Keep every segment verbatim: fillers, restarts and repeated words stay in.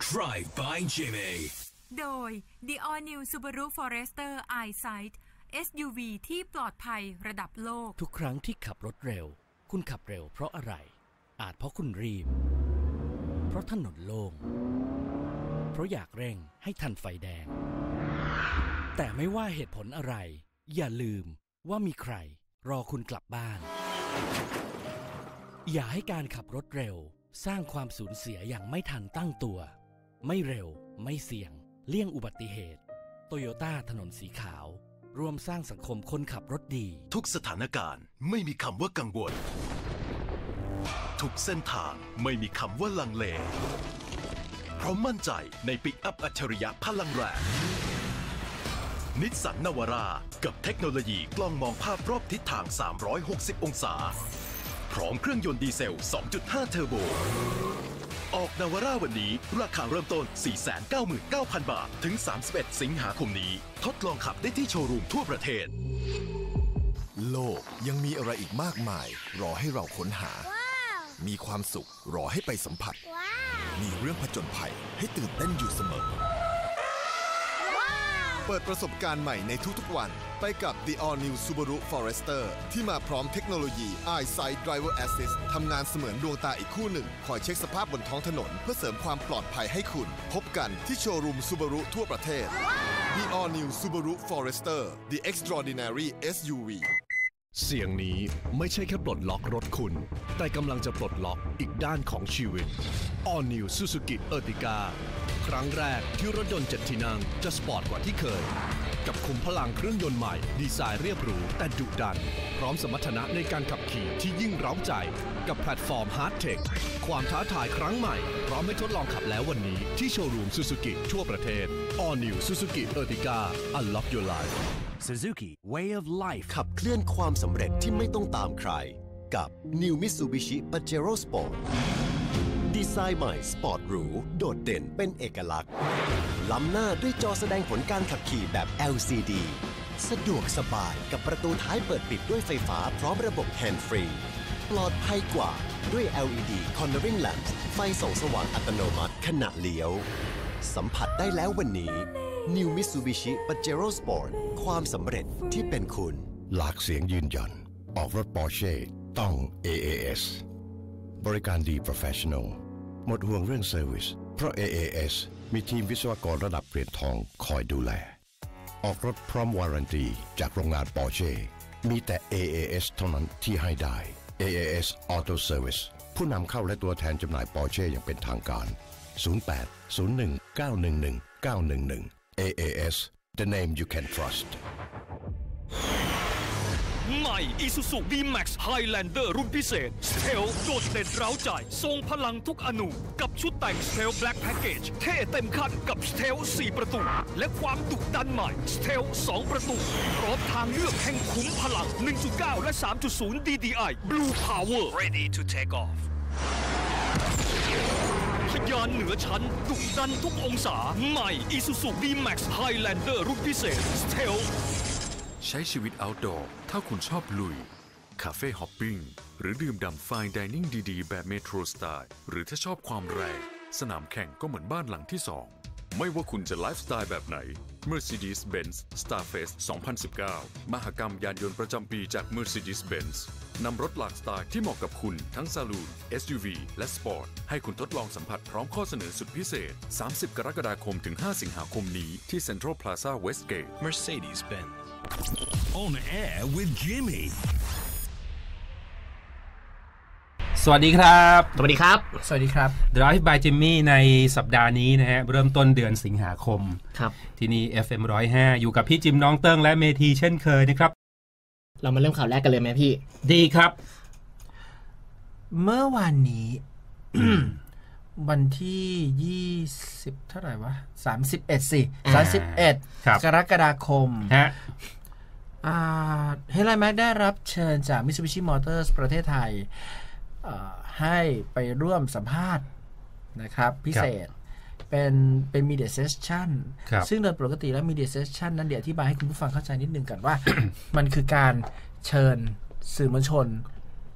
Drive by Jimmy โดย The All New Subaru Forester EyeSight เอส ยู วี ที่ปลอดภัยระดับโลกทุกครั้งที่ขับรถเร็วคุณขับเร็วเพราะอะไรอาจเพราะคุณรีบเพราะถนนโล่งเพราะอยากเร่งให้ทันไฟแดงแต่ไม่ว่าเหตุผลอะไรอย่าลืมว่ามีใครรอคุณกลับบ้านอย่าให้การขับรถเร็วสร้างความสูญเสียอย่างไม่ทันตั้งตัวไม่เร็วไม่เสี่ยงเลี่ยงอุบัติเหตุโตโยต้าถนนสีขาวร่วมสร้างสังคมคนขับรถดีทุกสถานการณ์ไม่มีคำว่ากังวลทุกเส้นทางไม่มีคำว่าลังเลเพราะมั่นใจในปิกอัพอัจฉริยะพลังแรงนิสสันนาวาร่ากับเทคโนโลยีกล้องมองภาพรอบทิศทางสามร้อยหกสิบองศาพร้อมเครื่องยนต์ดีเซล สองจุดห้า เทอร์โบออกนาวาร่าวันนี้ราคาเริ่มต้น สี่แสนเก้าหมื่นเก้าพัน บาทถึงสามสิบเอ็ดสิงหาคมนี้ทดลองขับได้ที่โชว์รูมทั่วประเทศโลกยังมีอะไรอีกมากมายรอให้เราค้นหา wow. มีความสุขรอให้ไปสัมผัส wow. มีเรื่องผจญภัยให้ตื่นเต้นอยู่เสมอ wow. เปิดประสบการณ์ใหม่ในทุกๆวันไปกับ The All New Subaru Forester ที่มาพร้อมเทคโนโลยี EyeSight Driver Assist ทำงานเสมือนดวงตาอีกคู่หนึ่งคอยเช็คสภาพบนท้องถนนเพื่อเสริมความปลอดภัยให้คุณพบกันที่โชว์รูม Subaru ทั่วประเทศ The All New Subaru Forester The Extraordinary เอส ยู วีเสียงนี้ไม่ใช่แค่ปลดล็อกรถคุณแต่กำลังจะปลดล็อกอีกด้านของชีวิต All New Suzuki Ertiga ครั้งแรกที่รถยนต์เจ็ดที่นั่งจะสปอร์ตกว่าที่เคยกับขุมพลังเครื่องยนต์ใหม่ดีไซน์เรียบหรูแต่ดุดันพร้อมสมรรถนะในการขับขี่ที่ยิ่งเร้าใจกับแพลตฟอร์ม Hard Tech ความท้าทายครั้งใหม่พร้อมให้ทดลองขับแล้ววันนี้ที่โชว์รูม Suzuki ทั่วประเทศ All New Suzuki Ertiga Unlock Your Life Suzuki Way of Life ขับเคลื่อนความสำเร็จที่ไม่ต้องตามใครกับ New Mitsubishi Pajero Sport ดีไซน์ใหม่สปอร์ตหรูโดดเด่นเป็นเอกลักษณ์ล้ำหน้าด้วยจอแสดงผลการขับขี่แบบ แอล ซี ดี สะดวกสบายกับประตูท้ายเปิดปิดด้วยไฟฟ้าพร้อมระบบแฮนด์ฟรีปลอดภัยกว่าด้วย แอล อี ดี Cornering Lamps ไฟส่องสว่างอัตโนมัติขณะเลี้ยวสัมผัสได้แล้ววันนี้ New Mitsubishi Pajero Sport ความสำเร็จที่เป็นคุณหลากเสียงยืนยันออกรถ Porsche ต้อง เอ เอ เอส บริการดี Professional หมดห่วงเรื่อง Service เพราะ เอ เอ เอส มีทีมวิศวกรระดับเหรียญทองคอยดูแลออกรถพร้อมวารันตีจากโรงงาน Porsche มีแต่ เอ เอ เอส เท่านั้นที่ให้ได้ เอ เอ เอส Auto Service ผู้นำเข้าและตัวแทนจำหน่าย Porsche อย่างเป็นทางการศูนย์ แปด ศูนย์ หนึ่ง เก้า หนึ่ง หนึ่ง เก้า หนึ่ง หนึ่ง เอ เอ เอส The name you can trust ใหม่ Isuzu ดี แม็กซ์ Highlander รุ่นพิเศษ Stealth โดดเด่นเร้าใจทรงพลังทุกอนูกับชุดแต่ง Stealth Black Package เท่เต็มคันกับ Stealth สี่ประตูและความดุดันใหม่ Stealth สองประตูพร้อมทางเลือกแห่งขุมพลัง หนึ่งจุดเก้า และ สามจุดศูนย์ ดี ดี ไอ Blue Power Ready to take offทะยานเหนือชั้นดุดันทุกองศาใหม่ Isuzu ดี แม็กซ์ Highlander รุ่นพิเศษ Stealth ใช้ชีวิต outdoor ถ้าคุณชอบลุยคาเฟ่ฮอปปิ้งหรือดื่มด่ำไฟน์ไดนิ่งดีๆแบบเมโทรสไตล์หรือถ้าชอบความแรงสนามแข่งก็เหมือนบ้านหลังที่สองไม่ว่าคุณจะไลฟ์สไตล์แบบไหน Mercedes-Benz Starfest สองพันสิบเก้ามหกรรมยานยนต์ประจำปีจาก Mercedes-Benz นำรถหลากสไตล์ที่เหมาะกับคุณทั้งซาลูน เอส ยู วี และสปอร์ตให้คุณทดลองสัมผัสพร้อมข้อเสนอสุดพิเศษสามสิบกรกฎาคมถึงห้าสิงหาคมนี้ที่ Central Plaza Westgate Mercedes-Benz On Air with Jimmy สวัสดีครับสวัสดีครับสวัสดีครับ Drive by Jimmy ในสัปดาห์นี้นะฮะเริ่มต้นเดือนสิงหาคมครับที่นี่ เอฟ เอ็ม หนึ่งศูนย์ห้า อยู่กับพี่จิมน้องเติ้งและเมธีเช่นเคยนะครับเรามาเริ่มข่าวแรกกันเลยไหมพี่ดีครับเมื่อวานนี้ วันที่ยี่สิบเท่าไหร่วะสามสิบเอ็ดสิสามสิบเอ็ดกรกฎาคมฮะอ่าเฮลันแม็กได้รับเชิญจาก Mitsubishi Motors ประเทศไทยให้ไปร่วมสัมภาษณ์นะครับพิเศษเป็นเป็น media session ซึ่งโดยปกติแล้ว media session นั้นเดี๋ยวอธิบายให้คุณผู้ฟังเข้าใจนิดนึงกันว่า มันคือการเชิญสื่อมวลชน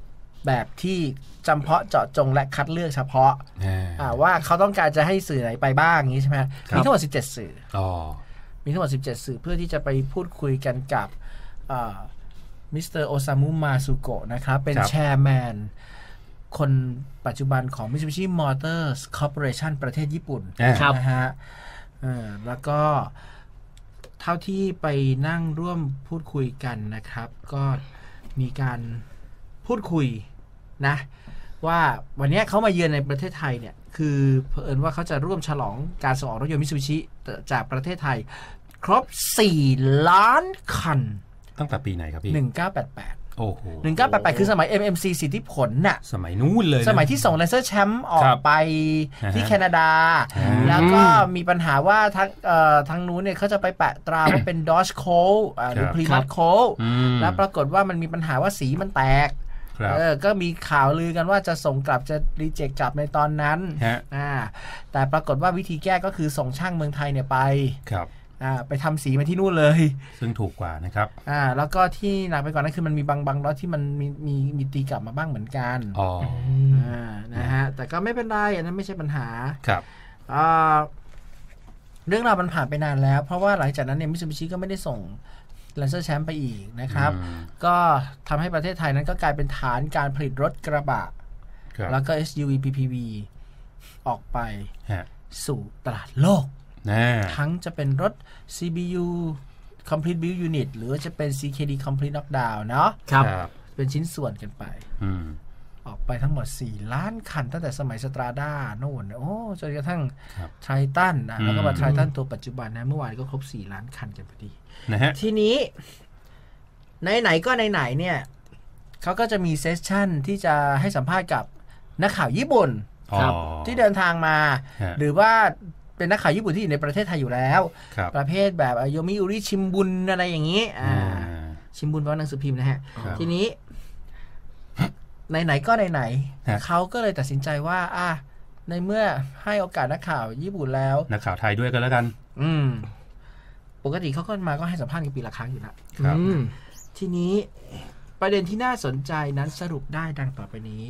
แบบที่จำเพาะเจาะจงและคัดเลือกเฉพาะว่าเขาต้องการจะให้สื่อไหนไปบ้างอย่างนี้ใช่ไหมมีทั้งหมดสิบเจ็ดสื่อมีทั้งหมดสิบเจ็ดสื่อเพื่อที่จะไปพูดคุยกันกับมิสเตอร์โอซามุมาซุโกะนะครับเป็นแชร์แมนคนปัจจุบันของ Mitsubishi Motors Corporation ประเทศญี่ปุ่นนะฮะแล้วก็เท่าที่ไปนั่งร่วมพูดคุยกันนะครับก็มีการพูดคุยนะว่าวันนี้เขามาเยือนในประเทศไทยเนี่ยคือเผอิญว่าเขาจะร่วมฉลองการส่งออกรถยนต์ Mitsubishi จากประเทศไทยครบสี่ล้านคันตั้งแต่ปีไหนครับพี่หนึ่งพันเก้าร้อยแปดสิบแปดโอ้โหหนึ่งพันเก้าร้อยแปดสิบแปดคือสมัย เอ็ม เอ็ม ซี สิทธิผลน่ะสมัยนู้นเลยสมัยที่ส่ง Lancer Champ ออกไปที่แคนาดาแล้วก็มีปัญหาว่าทางเอ่อทางนู้นเนี่ยเขาจะไปแปะตราว่าเป็น Dodge Colt หรือ Plymouth Colt แล้วปรากฏว่ามันมีปัญหาว่าสีมันแตกเออก็มีข่าวลือกันว่าจะส่งกลับจะรีเจ็คกลับในตอนนั้นอ่าแต่ปรากฏว่าวิธีแก้ก็คือส่งช่างเมืองไทยเนี่ยไปครับอ่าไปทำสีมาที่นู่นเลยซึ่งถูกกว่านะครับอ่าแล้วก็ที่หนักไปกว่านั้นคือมันมีบางบางรถที่มันมีมีมีตีกลับมาบ้างเหมือนกันอ๋ออ่านะฮะแต่ก็ไม่เป็นไรอันนั้นไม่ใช่ปัญหาครับอ่าเรื่องราวมันผ่านไปนานแล้วเพราะว่าหลังจากนั้นเนี่ยมิตซูบิชิก็ไม่ได้ส่ง Lancer Champ ไปอีกนะครับก็ทำให้ประเทศไทยนั้นก็กลายเป็นฐานการผลิตรถกระบะแล้วก็ เอส ยู วี พี พี วี ออกไปสู่ตลาดโลกทั้งจะเป็นรถ ซี บี ยู Complete Build Unit หรือว่าจะเป็น ซี เค ดี Complete Knockdown เนาะครับเป็นชิ้นส่วนกันไปออกไปทั้งหมดสี่ล้านคันตั้งแต่สมัยสตราด้าโน่นโอ้จนกระทั่งไททันนะแล้วก็มาไททันตัวปัจจุบันนะเมื่อวานก็ครบสี่ล้านคันกันพอดีทีนี้ไหนๆก็ไหนๆเนี่ยเขาก็จะมีเซสชั่นที่จะให้สัมภาษณ์กับนักข่าวญี่ปุ่นที่เดินทางมาหรือว่าเป็นนักข่าวญี่ปุ่นที่อยู่ในประเทศไทยอยู่แล้วประเภทแบบโยมิอุริชิมบุนอะไรอย่างนี้ชิมบุนเป็นหนังสือพิมพ์นะฮะทีนี้ไหนๆก็ไหนๆเขาก็เลยตัดสินใจว่าอ่ะในเมื่อให้โอกาสนักข่าวญี่ปุ่นแล้วนักข่าวไทยด้วยกันแล้วกันอืมปกติเขาก็มาก็ให้สัมภาษณ์กันปีละครั้งอยู่แล้วทีนี้ประเด็นที่น่าสนใจนั้นสรุปได้ดังต่อไปนี้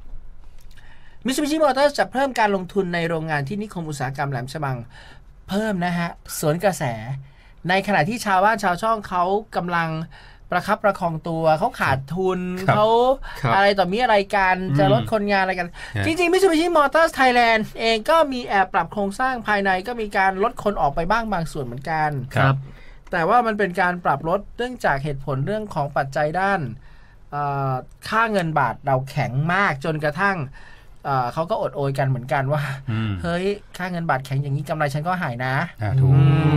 Mitsubishi Motors จะเพิ่มการลงทุนในโรงงานที่นิคมอุตสาหกรรมแหลมฉบังเพิ่มนะฮะสวนกระแสในขณะที่ชาวบ้านชาวช่องเขากำลังประคับประคองตัวเขาขาดทุนเขาอะไรต่อมีอะไรกันจะลดคนงานอะไรกันจริงๆ Mitsubishi Motors Thailand เองก็มีแอบปรับโครงสร้างภายในก็มีการลดคนออกไปบ้างบางส่วนเหมือนกันครับแต่ว่ามันเป็นการปรับลดเนื่องจากเหตุผลเรื่องของปัจจัยด้านค่าเงินบาทเราแข็งมากจนกระทั่งเขาก็อดโอยกันเหมือนกันว่าเฮ้ยค่าเงินบาทแข็งอย่างนี้กำไรฉันก็หายนะถูก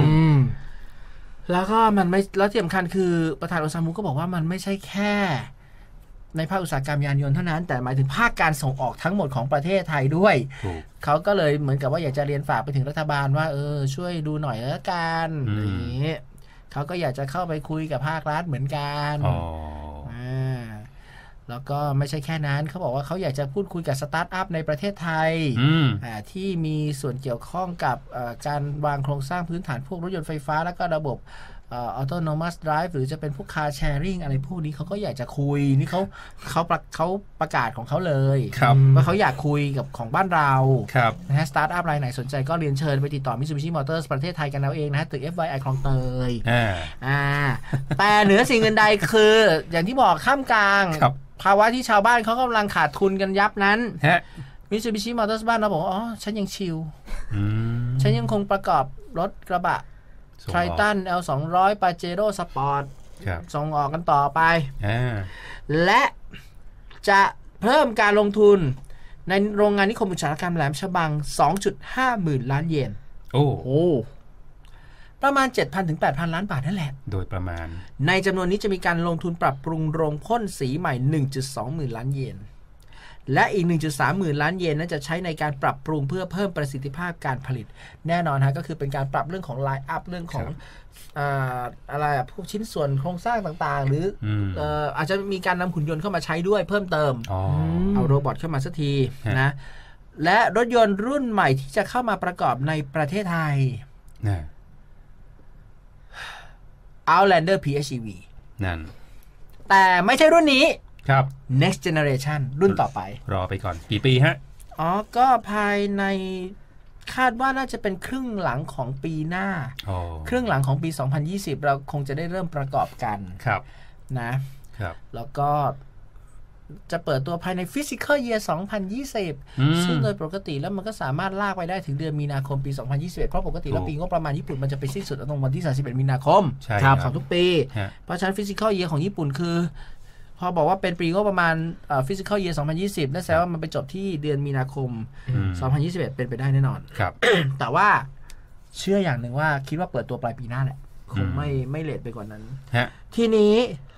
แล้วก็มันไม่แล้วที่สำคัญคือประธานโอซามุก็บอกว่ามันไม่ใช่แค่ในภาคอุตสาหกรรมยานยนต์เท่านั้นแต่หมายถึงภาคการส่งออกทั้งหมดของประเทศไทยด้วยเขาก็เลยเหมือนกับว่าอยากจะเรียนฝากไปถึงรัฐบาลว่าเออช่วยดูหน่อยละกันอย่างนี้เขาก็อยากจะเข้าไปคุยกับภาครัฐเหมือนกันอ๋อแล้วก็ไม่ใช่แค่นั้นเขาบอกว่าเขาอยากจะพูดคุยกับสตาร์ทอัพในประเทศไทยที่มีส่วนเกี่ยวข้องกับการวางโครงสร้างพื้นฐานพวกรถยนต์ไฟฟ้าแล้วก็ระบบออโตโนมัสไดรฟ์หรือจะเป็นพวกคาร์แชร์ริงอะไรพวกนี้เขาก็อยากจะคุยนี่เขาเขาประเขาประกาศของเขาเลยว่าเขาอยากคุยกับของบ้านเรานะฮะสตาร์ทอัพรายไหนสนใจก็เรียนเชิญไปติดต่อ Mitsubishi Motors ประเทศไทยกันเอาเองนะฮะตึก เอฟ วาย ไอ คลองเตยอ่าแต่เหนือสิ่งอื่นใดคืออย่างที่บอกข้ามกลางภาวะที่ชาวบ้านเขากำลังขาดทุนกันยับนั้นMitsubishi Motors บ้านเราบอกอ๋อฉันยังชิลฉันยังคงประกอบรถกระบะไททัน แอล สองร้อย Pajero Sport ส่งออกกันต่อไปและจะเพิ่มการลงทุนในโรงงานนิคมอุตสาหกรรมแหลมฉบัง สองจุดห้า หมื่นล้านเยนโอ้โหประมาณ เจ็ดพัน ถึง แปดพัน ล้านบาทนั่นแหละโดยประมาณในจำนวนนี้จะมีการลงทุนปรับปรุงโรงพ่นสีใหม่ หนึ่งจุดสอง หมื่นล้านเยนและอีก หนึ่งจุดสาม หมื่นล้านเยนนั้นจะใช้ในการปรับปรุงเพื่อเพิ่มประสิทธิภาพการผลิตแน่นอนฮะก็คือเป็นการปรับเรื่องของไลน์อัพเรื่องของอ่าอะไรอ่ะพวกชิ้นส่วนโครงสร้างต่างๆหรือเอ่ออาจจะมีการนำหุ่นยนต์เข้ามาใช้ด้วยเพิ่มเติมเอาโรบอทเข้ามาสักทีนะและรถยนต์รุ่นใหม่ที่จะเข้ามาประกอบในประเทศไทยOutlander พี เอช อี วีนั่นแต่ไม่ใช่รุ่นนี้ครับ next generation รุ่นต่อไปรอไปก่อนกี่ปีฮะอ๋อก็ภายในคาดว่าน่าจะเป็นครึ่งหลังของปีหน้าครึ่งหลังของปีสองพันยี่สิบเราคงจะได้เริ่มประกอบกันครับนะครับแล้วก็จะเปิดตัวภายใน Physical Year สองพันยี่สิบซึ่งโดยปกติแล้วมันก็สามารถลากไปได้ถึงเดือนมีนาคมปีสองพันยี่สิบเอ็ดเพราะปกติแล้วปีงบประมาณญี่ปุ่นมันจะไปสิ้นสุดตรงวันที่สามสิบเอ็ดมีนาคมของทุกปีเพราะฉะนั้น Physical Year ของญี่ปุ่นคือพอบอกว่าเป็นปีงบประมาณเอ่อ Physical Year สองพันยี่สิบนั่นแสดงว่ามันไปจบที่เดือนมีนาคมสองพันยี่สิบเอ็ดเป็นไปได้แน่นอนครับแต่ว่าเชื่ออย่างหนึ่งว่าคิดว่าเปิดตัวปลายปีหน้าแหละคงไม่ไม่เลทไปกว่านั้นทีนี้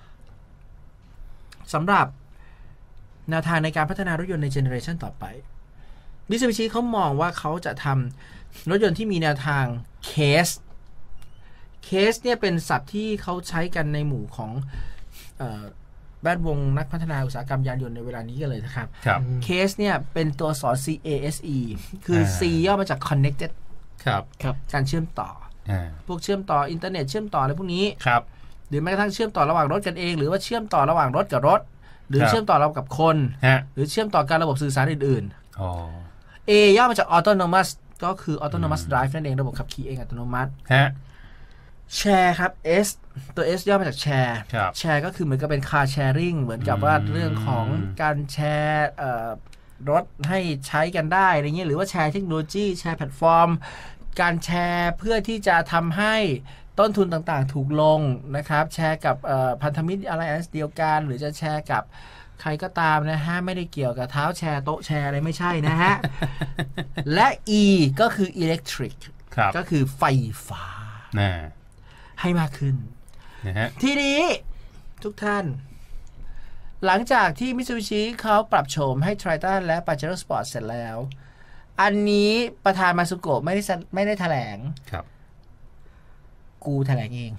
สำหรับแนวทางในการพัฒนารถยนต์ในเจเนอเรชันต่อไป Mitsubishi เขามองว่าเขาจะทำรถยนต์ที่มีแนวทางเคสเคสเนี่ยเป็นศัพท์ที่เขาใช้กันในหมู่ของแวดวงนักพัฒนาอุตสาหกรรมยานยนต์ในเวลานี้กันเลยนะครับเคสเนี่ยเป็นตัวสอน C A S E คือ C ย่อมาจาก connected ครับครับการเชื่อมต่อพวกเชื่อมต่ออินเทอร์เน็ตเชื่อมต่ออะไรพวกนี้ครับหรือแม้กระทั่งเชื่อมต่อระหว่างรถกันเองหรือว่าเชื่อมต่อระหว่างรถกับรถหรือเชื่อมต่อเรากับคนหรือเชื่อมต่อการระบบสื่อสารอื่นๆ A ย่อมาจาก autonomous ก็คือ autonomous drive นั่นเองระบบขับขี่เองอัตโนมัติแชร์ครับ S ตัว S ย่อมาจากแชร์แชร์ก็คือเหมือนกับเป็น car sharing เหมือนกับว่าเรื่องของการแชร์รถให้ใช้กันได้อะไรเงี้ยหรือว่าแชร์เทคโนโลยีแชร์แพลตฟอร์มการแชร์เพื่อที่จะทำให้ต้นทุนต่างๆถูกลงนะครับแชร์กับพันธมิตรอะไรเดียวกันหรือจะแชร์กับใครก็ตามนะฮะไม่ได้เกี่ยวกับเท้าแชร์โต๊ะแชร์อะไรไม่ใช่นะฮะ และ E ก็คือ electric ก็คือไฟฟ้าให้มากขึ้นทีนี้ทุกท่านหลังจากที่ Mitsubishi เขาปรับโฉมให้ Triton และ Pajero Sport เสร็จแล้วอันนี้ประธานมาสุโกะไม่ได้ไม่ได้แถลงครับกูแถลงเอง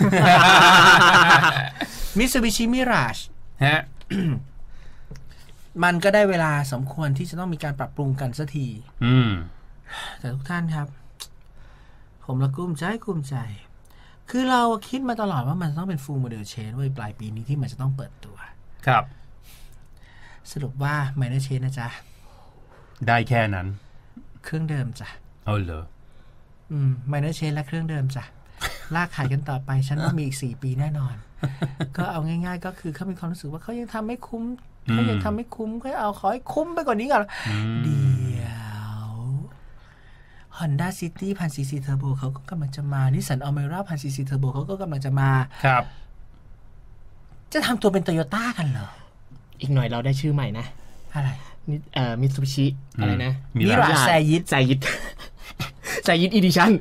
Mitsubishi Mirage ฮะมันก็ได้เวลาสมควรที่จะต้องมีการปรับปรุงกันสักทีแต่ทุกท่านครับผมละกุ้มใจกุ้มใจคือเราคิดมาตลอดว่ามันต้องเป็น full model change ไว้ปลายปีนี้ที่มันจะต้องเปิดตัวครับสรุปว่า minor change นะจ๊ะได้แค่นั้นเครื่องเดิมจ้ะเอาเหรออืม minor change และเครื่องเดิมจ้ะลากขายกันต่อไปฉันว่ามีอีกสี่ปีแน่นอนก็เอาง่ายๆก็คือเขามีความรู้สึกว่าเขายังทำไม่คุ้มเขายังทำไม่คุ้มก็เอาขอให้คุ้มไปกว่านี้ก่อนเดี๋ยว Honda City พัน ซี ซี Turbo เขาก็กำลังจะมา Nissan Almera พัน ซี ซี Turbo เขาก็กำลังจะมาครับจะทำตัวเป็น Toyota กันเหรออีกหน่อยเราได้ชื่อใหม่นะอะไรเอ่อ Mitsubishi อะไรนะมิราแซยิดแซยิดแซยิด Edition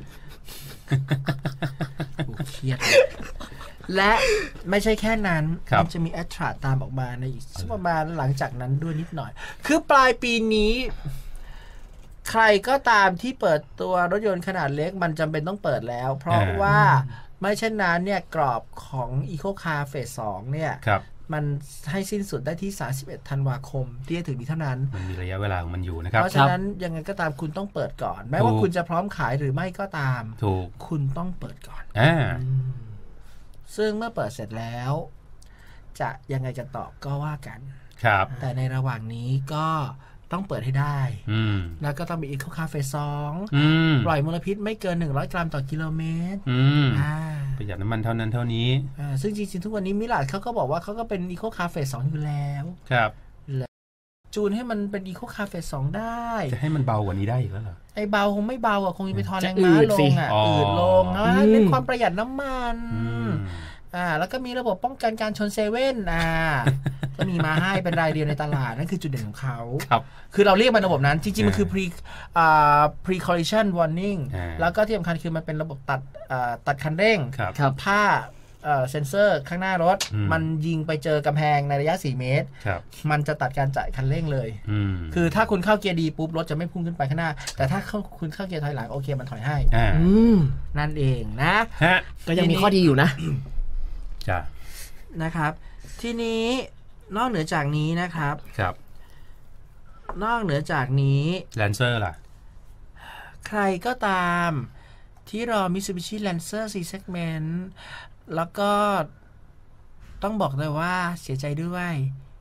เครียดและไม่ใช่แค่นั้นมันจะมี Attra ตามออกมาในอีกประมาณหลังจากนั้นด้วยนิดหน่อยคือปลายปีนี้ใครก็ตามที่เปิดตัวรถยนต์ขนาดเล็กมันจำเป็นต้องเปิดแล้วเพราะว่าไม่เช่นนั้นเนี่ยกรอบของ Eco Car Phase สองเนี่ยมันให้สิ้นสุดได้ที่สามสิบเอ็ดธันวาคมที่จะถึงนี้เท่านั้นมันมีระยะเวลาของมันอยู่นะครับเพราะฉะนั้นยังไงก็ตามคุณต้องเปิดก่อนแม้ว่าคุณจะพร้อมขายหรือไม่ก็ตามถูกคุณต้องเปิดก่อนอ่าซึ่งเมื่อเปิดเสร็จแล้วจะยังไงกันต่อก็ว่ากันครับแต่ในระหว่างนี้ก็ต้องเปิดให้ได้แล้วก็ต้องมี Eco Car Phase สองปล่อยมลพิษไม่เกินหนึ่งร้อยกรัมต่อกิโลเมตรประหยัดน้ำมันเท่านั้นเท่านี้ซึ่งจริงๆทุกวันนี้มิลาดเขาก็บอกว่าเขาก็เป็น Eco Car Phase สองอยู่แล้วครับจูนให้มันเป็น Eco Car Phase สองได้จะให้มันเบากว่านี้ได้อีกแล้วเหรอไอ้เบาคงไม่เบาอ่ะคงจะไปทอนแรงม้าลงอ่ะอืดลงนะเน้นความประหยัดน้ำมันอ่าแล้วก็มีระบบป้องกันการชนเซเว่นอ่าก็มีมาให้เป็นรายเดียวในตลาดนั่นคือจุดเด่นของเขาครับคือเราเรียกมันระบบนั้นจริงๆมันคือ pre อ่า pre collision warning แล้วก็ที่สำคัญคือมันเป็นระบบตัดอ่าตัดคันเร่งถ้าเอ่อเซ็นเซอร์ข้างหน้ารถมันยิงไปเจอกำแพงในระยะสี่เมตรมันจะตัดการจ่ายคันเร่งเลยคือถ้าคุณเข้าเกียร์ดีปุ๊บรถจะไม่พุ่งขึ้นไปข้างหน้าแต่ถ้าคุณเข้าเกียร์ถอยหลังโอเคมันถอยให้นั่นเองนะก็ยังมีข้อดีอยู่นะจ้ะนะครับทีนี้นอกเหนือจากนี้นะครับครับนอกเหนือจากนี้ Lancer ล่ะใครก็ตามที่รอ Mitsubishi Lancer C Segment แล้วก็ต้องบอกเลยว่าเสียใจด้วย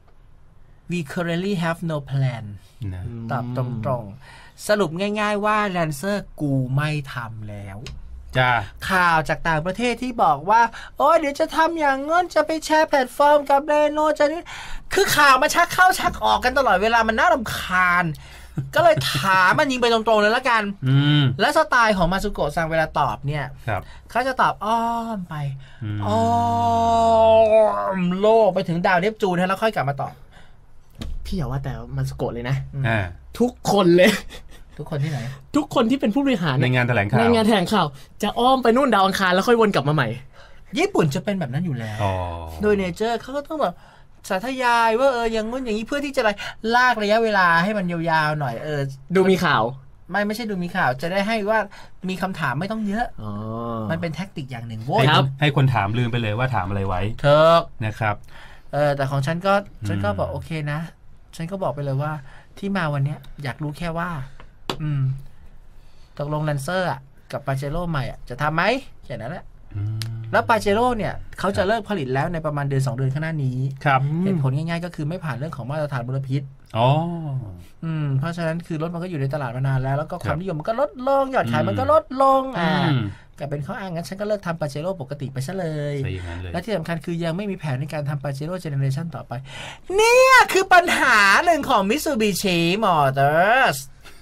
we currently have no plan ตอบตรงๆสรุปง่ายๆว่า Lancer กูไม่ทำแล้วจ้าข่าวจากต่างประเทศที่บอกว่าโอ้ยเดี๋ยวจะทำอย่างงั้นจะไปแชร์แพลตฟอร์มกับเรโนจะนี่คือข่าวมาชักเข้าชักออกกันตลอดเวลามันน่ารำคาญ ก็เลยถามมันยิงไปตรงๆเลยละกันแล้วสไตล์ของมาซุโกะซังเวลาตอบเนี่ยเขาจะตอบอ้อมไปอ้อมโลกไปถึงดาวเนปจูนแล้วค่อยกลับมาตอบพี่อย่าว่าแต่มาซุโกะเลยนะทุกคนเลยทุกคนที่ไหนทุกคนที่เป็นผู้บริหารในงานแถลงข่าวในงานแถลงข่าวจะอ้อมไปนู่นดาวอังคารแล้วค่อยวนกลับมาใหม่ญี่ปุ่นจะเป็นแบบนั้นอยู่แล้วโดยเนเจอร์เขาก็ต้องแบบสาธยายว่าเอออย่างงี้อย่างนี้เพื่อที่จะอะไรลากระยะเวลาให้มันยาวๆหน่อยเออดูมีข่าวไม่ไม่ใช่ดูมีข่าวจะได้ให้ว่ามีคำถามไม่ต้องเยอะมันเป็นแท็กติกอย่างหนึ่งโว้ยให้คนถามลืมไปเลยว่าถามอะไรไว้เถอะนะครับเออแต่ของฉันก็ฉันก็บอกโอเคนะฉันก็บอกไปเลยว่าที่มาวันนี้อยากรู้แค่ว่าอืมตกลงแลนเซอร์อ่ะกับปาเจโร่ใหม่อ่ะจะทำไหมแค่นั้นแหละแล้วปาเจโร่เนี่ยเขาจะเลิกผลิตแล้วในประมาณเดือนสองเดือนข้างหน้านี้ครับเหตุผลง่ายๆก็คือไม่ผ่านเรื่องของมาตรฐานมลพิษอ๋ออืมเพราะฉะนั้นคือรถมันก็อยู่ในตลาดมานานแล้วแล้วก็ความนิยมมันก็ลดลงยอดขายมันก็ลดลงอ่าก็เป็นข้ออ้างงั้นฉันก็เลิกทำปาเจโร่ปกติไปซะเลยและที่สำคัญคือยังไม่มีแผนในการทำปาเจโร่เจเนอเรชันต่อไปเนี่ยคือปัญหาหนึ่งของ Mitsubishi Motors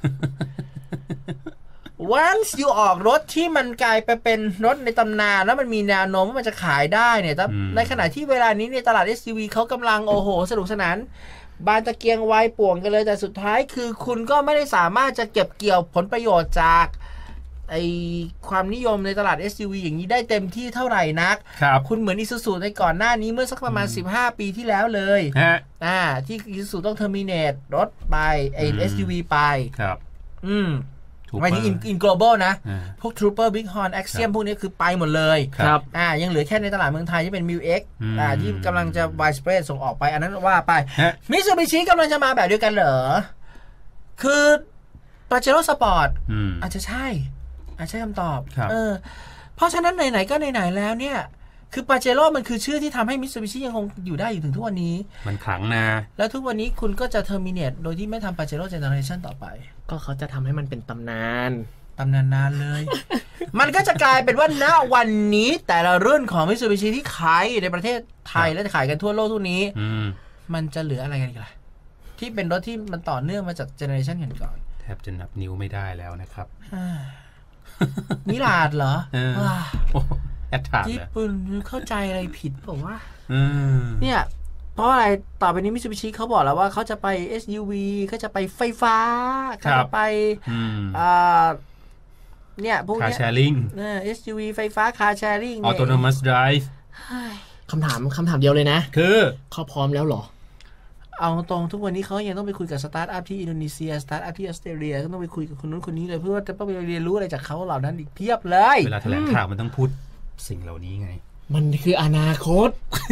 once อยู่ออกรถที่มันกลายไปเป็นรถในตำนานแล้วมันมีแนวโน้มว่ามันจะขายได้เนี่ยแต่ในขณะที่เวลานี้ในตลาด เอส ยู วี เขากำลังโอ้โหสนุกสนานบานตะเกียงไวป่วงกันเลยแต่สุดท้ายคือคุณก็ไม่ได้สามารถจะเก็บเกี่ยวผลประโยชน์จากไอความนิยมในตลาด เอส ยู วี อย่างนี้ได้เต็มที่เท่าไหร่นักคุณเหมือน Isuzu ในก่อนหน้านี้เมื่อสักประมาณสิบห้าปีที่แล้วเลยอ่าที่ Isuzu ต้อง terminate รถไปไอ เอส ยู วี ไปครับอืมไม่ถึง in in global นะพวก Trooper Bighorn Axiom พวกนี้คือไปหมดเลยครับอ่ายังเหลือแค่ในตลาดเมืองไทยที่เป็น Mil X อ่าที่กำลังจะ widespread ส่งออกไปอันนั้นว่าไป Mitsubishi กำลังจะมาแบบเดียวกันเหรอคือ Pajero Sport อาจจะใช่อาจจะใช่คำตอบเออเพราะฉะนั้นไหนๆก็ไหนๆแล้วเนี่ยคือ Pajero มันคือชื่อที่ทำให้ Mitsubishi ยังคงอยู่ได้อยู่ถึงทุกวันนี้มันขลังนะแล้วทุกวันนี้คุณก็จะ terminate โดยที่ไม่ทำ Pajero Generation ต่อไปก็เขาจะทำให้มันเป็นตำนานตำนานนานเลย มันก็จะกลายเป็นว่าณวันนี้แต่ละรุ่นของ Mitsubishi ที่ขายในประเทศไทยและขายกันทั่วโลกทุกนี้มันจะเหลืออะไรกันอีกล่ะที่เป็นรถที่มันต่อเนื่องมาจาก Generation ก่อนแทบจะนับนิ้วไม่ได้แล้วนะครับนิราศเหรอแอดถามญี่ปุ่นเข้าใจอะไรผิดเปล่าวะเนี่ยเพราะอะไรต่อไปนี้ Mitsubishi เขาบอกแล้วว่าเขาจะไป เอส ยู วี เขาจะไปไฟฟ้าเขาจะไปอ่าเนี่ยพวกนี้ Car Sharing เออ เอส ยู วี ไฟฟ้า Car Sharing Autonomous Drive คำถามคำถามเดียวเลยนะคือเขาพร้อมแล้วหรอเอาตรงทุกวันนี้เขายังต้องไปคุยกับสตาร์ทอัพที่อินโดนีเซียสตาร์ทอัพที่ออสเตรเลียก็ต้องไปคุยกับคนนู้นคนนี้เลยเพื่อว่าจะต้องไปเรียนรู้อะไรจากเขาเหล่านั้นอีกเพียบเลยเวลาแถลงข่าวมันต้องพูดสิ่งเหล่านี้ไงมันคืออนาคต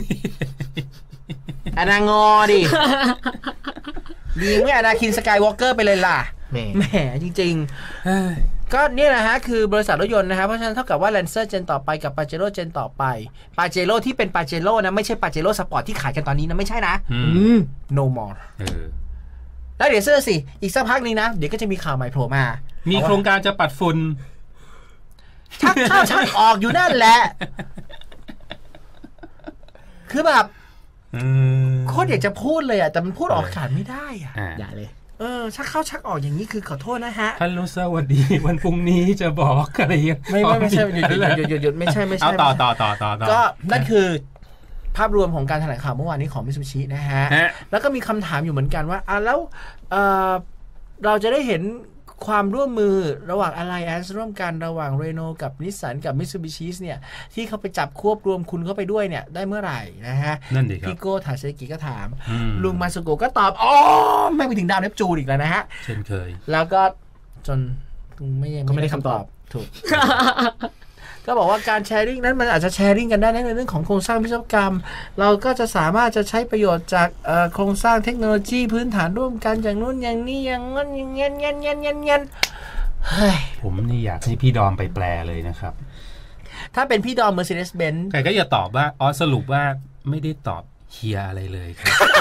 อนางอดิดีไม่อนาคินสกายวอล์กเกอร์ไปเลยล่ะแหมจริงๆก็นี่แหละฮะคือบริษัทรถยนต์นะครับเพราะฉะนั้นเท่ากับว่า Lancer เจนต่อไปกับ Pajero เจนต่อไป Pajero ที่เป็น Pajero นะไม่ใช่ Pajero Sport ที่ขายกันตอนนี้นะไม่ใช่นะ no more แล้วเดี๋ยวเสื้อสิอีกสักพักนึงนะเดี๋ยวก็จะมีข่าวใหม่โผล่มามีโครงการจะปัดฝุ่นชักเข้าชักออกอยู่นั่นแหละคือแบบโคตรอยากจะพูดเลยอ่ะแต่มันพูดออกอากาศไม่ได้อ่ะอย่าเลยเออชักเข้าชักออกอย่างนี้คือขอโทษนะฮะฮัลโหลสวัสดีวันพรุ่งนี้จะบอกอะไรไม่ไม่ไม่ใช่หยุดหยุดหยุดหยุดหยุดไม่ใช่ไม่ใช่เอาต่อต่อต่อต่อก็นั่นคือภาพรวมของการแถลงข่าวเมื่อวานนี้ของ Mitsubishi นะฮะแล้วก็มีคำถามอยู่เหมือนกันว่าอ่ะแล้วเออเราจะได้เห็นความร่วมมือระหว่าง Alliance ร่วมกันระหว่าง Renault กับ Nissan กับ Mitsubishi เนี่ยที่เขาไปจับควบรวมคุณเข้าไปด้วยเนี่ยได้เมื่อไหร่นะฮะนั่นดิครับพี่โก้ถาเซกิก็ถามลุงมาสุโกะก็ตอบอ๋อไม่ไปถึงดาวเนปจูนอีกแล้วนะฮะเช่นเคยแล้วก็จนไม่ยังไม่ได้คำตอบถูก ก็บอกว่าการแชร์ริ่งนั้นมันอาจจะแชร์ริ่งกันได้ในเรื่องของโครงสร้างวิศวกรรมเราก็จะสามารถจะใช้ประโยชน์จากโครงสร้างเทคโนโลยีพื้นฐานร่วมกันอย่างนู้นอย่างนี้อย่างนั้นอย่างเงี้ยเงี้ยเงี้ยเงี้ยเงี้ยผมนี่อยากให้พี่ดอมไปแปลเลยนะครับถ้าเป็นพี่ดอม Mercedes-Benz ใครก็อย่าตอบว่าอ๋อสรุปว่าไม่ได้ตอบเฮียอะไรเลยครับ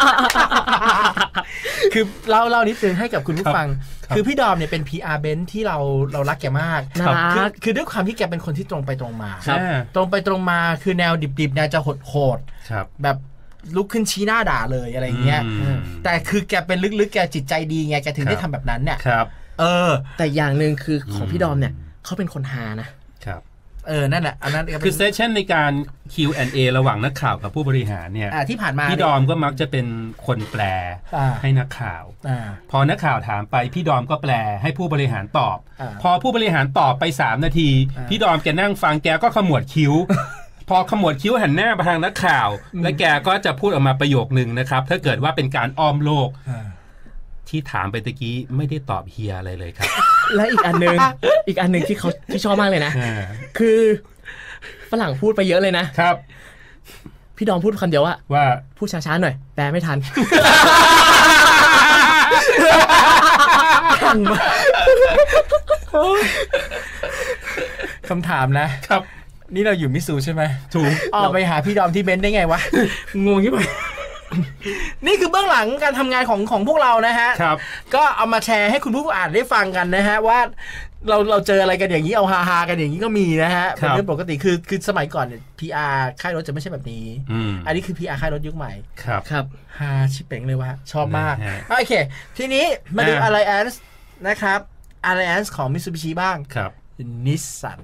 คือเล่าเล่านิดนึงให้กับคุณผู้ฟังคือพี่ดอมเนี่ยเป็น พี อาร์ เบนซ์ที่เราเรารักแกมากคือคือด้วยความที่แกเป็นคนที่ตรงไปตรงมาตรงไปตรงมาคือแนวดิบๆแนวจะโหดๆแบบลุกขึ้นชี้หน้าด่าเลยอะไรเงี้ยแต่คือแกเป็นลึกๆแกจิตใจดีไงแกถึงได้ทำแบบนั้นเนี่ยเออแต่อย่างนึงคือของพี่ดอมเนี่ยเขาเป็นคนฮานะครับเออนั่นแหละอันนั้นคือเซสชั่นในการ คิว แอนด์ เอ ระหว่างนักข่าวกับผู้บริหารเนี่ยที่ผ่านมาพี่ดอมก็มักจะเป็นคนแปลให้นักข่าวพอนักข่าวถามไปพี่ดอมก็แปลให้ผู้บริหารตอบพอผู้บริหารตอบไปสามนาทีพี่ดอมแกนั่งฟังแกก็ขมวดคิ้วพอขมวดคิ้วหันหน้าไปทางนักข่าวและแกก็จะพูดออกมาประโยคนึงนะครับถ้าเกิดว่าเป็นการอ้อมโลกที่ถามไปตะกี้ไม่ได้ตอบเฮียอะไรเลยครับและอีกอันนึงอีกอันนึงที่เขาที่ชอบมากเลยนะคือฝรั่งพูดไปเยอะเลยนะครับพี่ดอมพูดคำเดียวว่าว่าพูดช้าๆหน่อยแปลไม่ทันคำถามนะครับนี่เราอยู่มิซูใช่ไหมถูกเราไปหาพี่ดอมที่เบนซ์ได้ไงวะงงที่ไหนนี่คือเบื้องหลังการทำงานของของพวกเรานะฮะครับก็เอามาแชร์ให้คุณผู้อ่านได้ฟังกันนะฮะว่าเราเราเจออะไรกันอย่างนี้เอาฮาๆกันอย่างนี้ก็มีนะฮะเป็นเรื่องปกติคือคือสมัยก่อนเนี่ย พี อาร์ ค่ายรถจะไม่ใช่แบบนี้อันนี้คือ พี อาร์ ค่ายรถยุคใหม่ครับครับฮาชิบเป๋งเลยว่าชอบมากโอเคทีนี้มาดู Alliance นะครับ Alliance ของ Mitsubishi บ้างครับ Nissan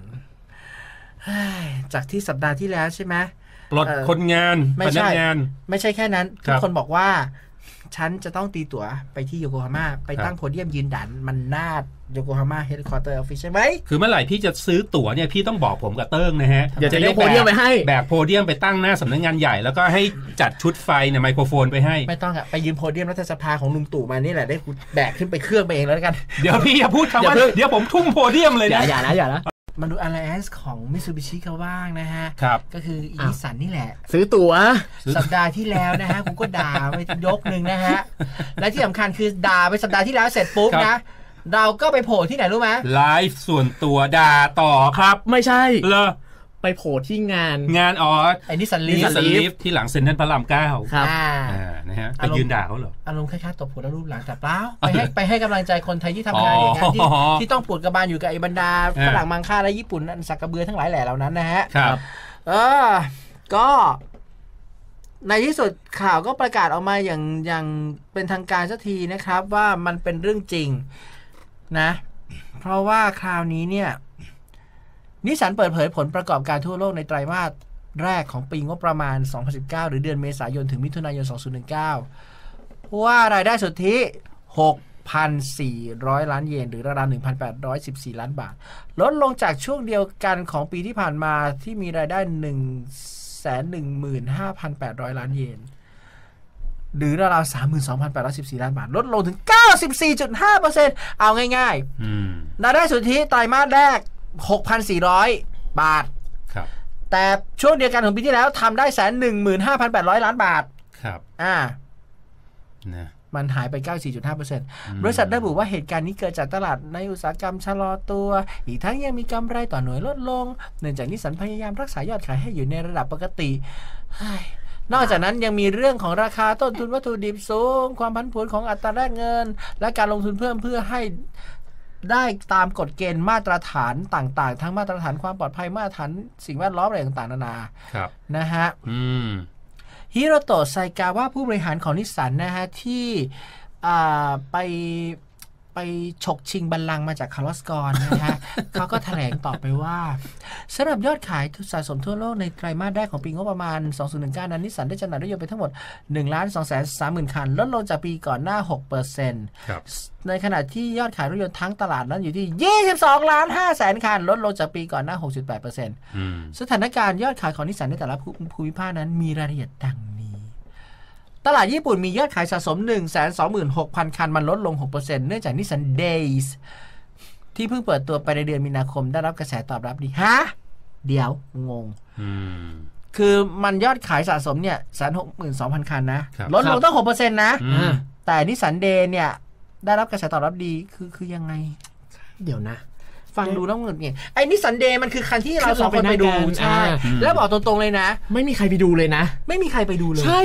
จากที่สัปดาห์ที่แล้วใช่ไหมปลดคนงานพนักงานไม่ใช่แค่นั้นทุกคนบอกว่าฉันจะต้องตีตั๋วไปที่โยโกฮาม่าไปตั้งโพเดียมยืนดันมันนาดโยโกฮาม่าเฮดคอร์เตอร์ออฟฟิศใช่ไหมคือเมื่อไหร่พี่จะซื้อตั๋วเนี่ยพี่ต้องบอกผมกับเติ้งนะฮะเดี๋ยวจะยกโพเดียมไปให้แบกโพเดียมไปตั้งหน้าสำนักงานใหญ่แล้วก็ให้จัดชุดไฟเนี่ยไมโครโฟนไปให้ไม่ต้องอะไปยืมโพเดียมรัฐสภาของลุงตู่มานี่แหละได้แบกขึ้นไปเครื่องไปเองแล้วกันเดี๋ยวพี่อย่าพูดคำว่าเดี๋ยวผมทุ่มโพเดียมเลยนะอย่านะอย่านะมาดู Alliance ของ Mitsubishi เขาบ้างนะฮะก็คืออีนิสสันนี่แหละซื้อตั๋วสัปดาห์ที่แล้วนะฮะกูก็ด่าไปยกนึงนะฮะและที่สำคัญคือด่าไปสัปดาห์ที่แล้วเสร็จปุ๊บนะเราก็ไปโผล่ที่ไหนรู้ไหมไลฟ์ส่วนตัวด่าต่อครับไม่ใช่เหรอไปโผล่ที่งานงานอ๋อไอ้นิสสันลีฟที่หลังเซ็นทรัลพระรามเก้าครับอ่านะฮะไปยืนด่าเขาเหรออารมณ์คล้ายๆตบหัวแล้วรูปหลังแต่เปล่าไปให้ไปให้กำลังใจคนไทยที่ทำงานอย่างนั้นที่ที่ต้องปวดกระบาลอยู่กับไอ้บรรดาฝรั่งมังค่าและญี่ปุ่นสักกระเบือทั้งหลายแหล่เหล่านั้นนะฮะครับเออก็ในที่สุดข่าวก็ประกาศออกมาอย่างอย่างเป็นทางการสักทีนะครับว่ามันเป็นเรื่องจริงนะเพราะว่าคราวนี้เนี่ยนิสสันเปิดเผยผลประกอบการทั่วโลกในไตรมาสแรกของปีงบประมาณสองพันสิบเก้าหรือเดือนเมษายนถึงมิถุนายนสองพันสิบเก้าว่ารายได้สุทธิ หกพันสี่ร้อย ล้านเยนหรือราวๆ หนึ่งพันแปดร้อยสิบสี่ ล้านบาทลดลงจากช่วงเดียวกันของปีที่ผ่านมาที่มีรายได้ หนึ่งแสนหนึ่งหมื่นห้าพันแปดร้อย ล้านเยนหรือราวๆ สามหมื่นสองพันแปดร้อยสิบสี่ ล้านบาทลดลงถึง เก้าสิบสี่จุดห้าเปอร์เซ็นต์ เอาง่ายๆรายได้สุทธิไตรมาสแรก หกพันสี่ร้อย บาทครับแต่ช่วงเดียวกันของปีที่แล้วทำได้ หนึ่งแสนหนึ่งหมื่นห้าพันแปดร้อย ล้านบาทครับอ่านะมันหายไป เก้าสิบสี่จุดห้าเปอร์เซ็นต์ บริษัทระบุว่าเหตุการณ์นี้เกิดจากตลาดในอุตสาหกรรมชะลอตัวอีกทั้งยังมีกำไรต่อหน่วยลดลงเนื่องจากนิสสันพยายามรักษายอดขายให้อยู่ในระดับปกตินอกจากนั้นยังมีเรื่องของราคาต้นทุนวัตถุดิบสูงความผันผวนของอัตราแลกเงินและการลงทุนเพิ่มเพื่อให้ได้ตามกฎเกณฑ์มาตรฐานต่างๆทั้งมาตรฐานความปลอดภัยมาตรฐานสิ่งแวดล้อมอะไรต่างๆนานานะฮะฮิโรโตะไซกาวะผู้บริหารของนิสสันนะฮะที่ไปไปฉกชิงบัลลังก์มาจากคาร์ลอสกอนนะฮะ เขาก็แถลงต่อไปว่าสำหรับยอดขายสะสมทั่วโลกในไตรมาสแรกของปีงบประมาณสองพันสิบเก้านั้นนิสสันได้จำหน่ายรถยนต์ไปทั้งหมด หนึ่งล้านสองแสนสามหมื่น คันลดลงจากปีก่อนหน้า หกเปอร์เซ็นต์ครับในขณะที่ยอดขายรถยนต์ทั้งตลาดนั้นอยู่ที่ ยี่สิบสองล้านห้าแสน คันลดลงจากปีก่อนหน้า หกจุดแปดเปอร์เซ็นต์ สถานการณ์ยอดขายของนิสสันในแต่ละภูมิภาคนั้นมีรายละเอียดดังตลาดญี่ปุ่นมียอดขายสะสม หนึ่งแสนสองหมื่นหกพัน คันมันลดลง หกเปอร์เซ็นต์ เนื่องจาก Nissan Days ที่เพิ่งเปิดตัวไปในเดือนมีนาคมได้รับกระแสตอบรับดีฮะเดี๋ยวงงคือมันยอดขายสะสมเนี่ย หนึ่งแสนหกหมื่นสองพัน คันนะลดลงตั้ง หกเปอร์เซ็นต์ นะแต่ Nissan Day เนี่ยได้รับกระแสตอบรับดีคือคือยังไงเดี๋ยวนะฟังดูแล้วเหมือนไงไอ้นิสสันเดย์มันคือคันที่เราสองคนไปดูใช่แล้วบอกตรงๆเลยนะไม่มีใครไปดูเลยนะไม่มีใครไปดูเลยใช่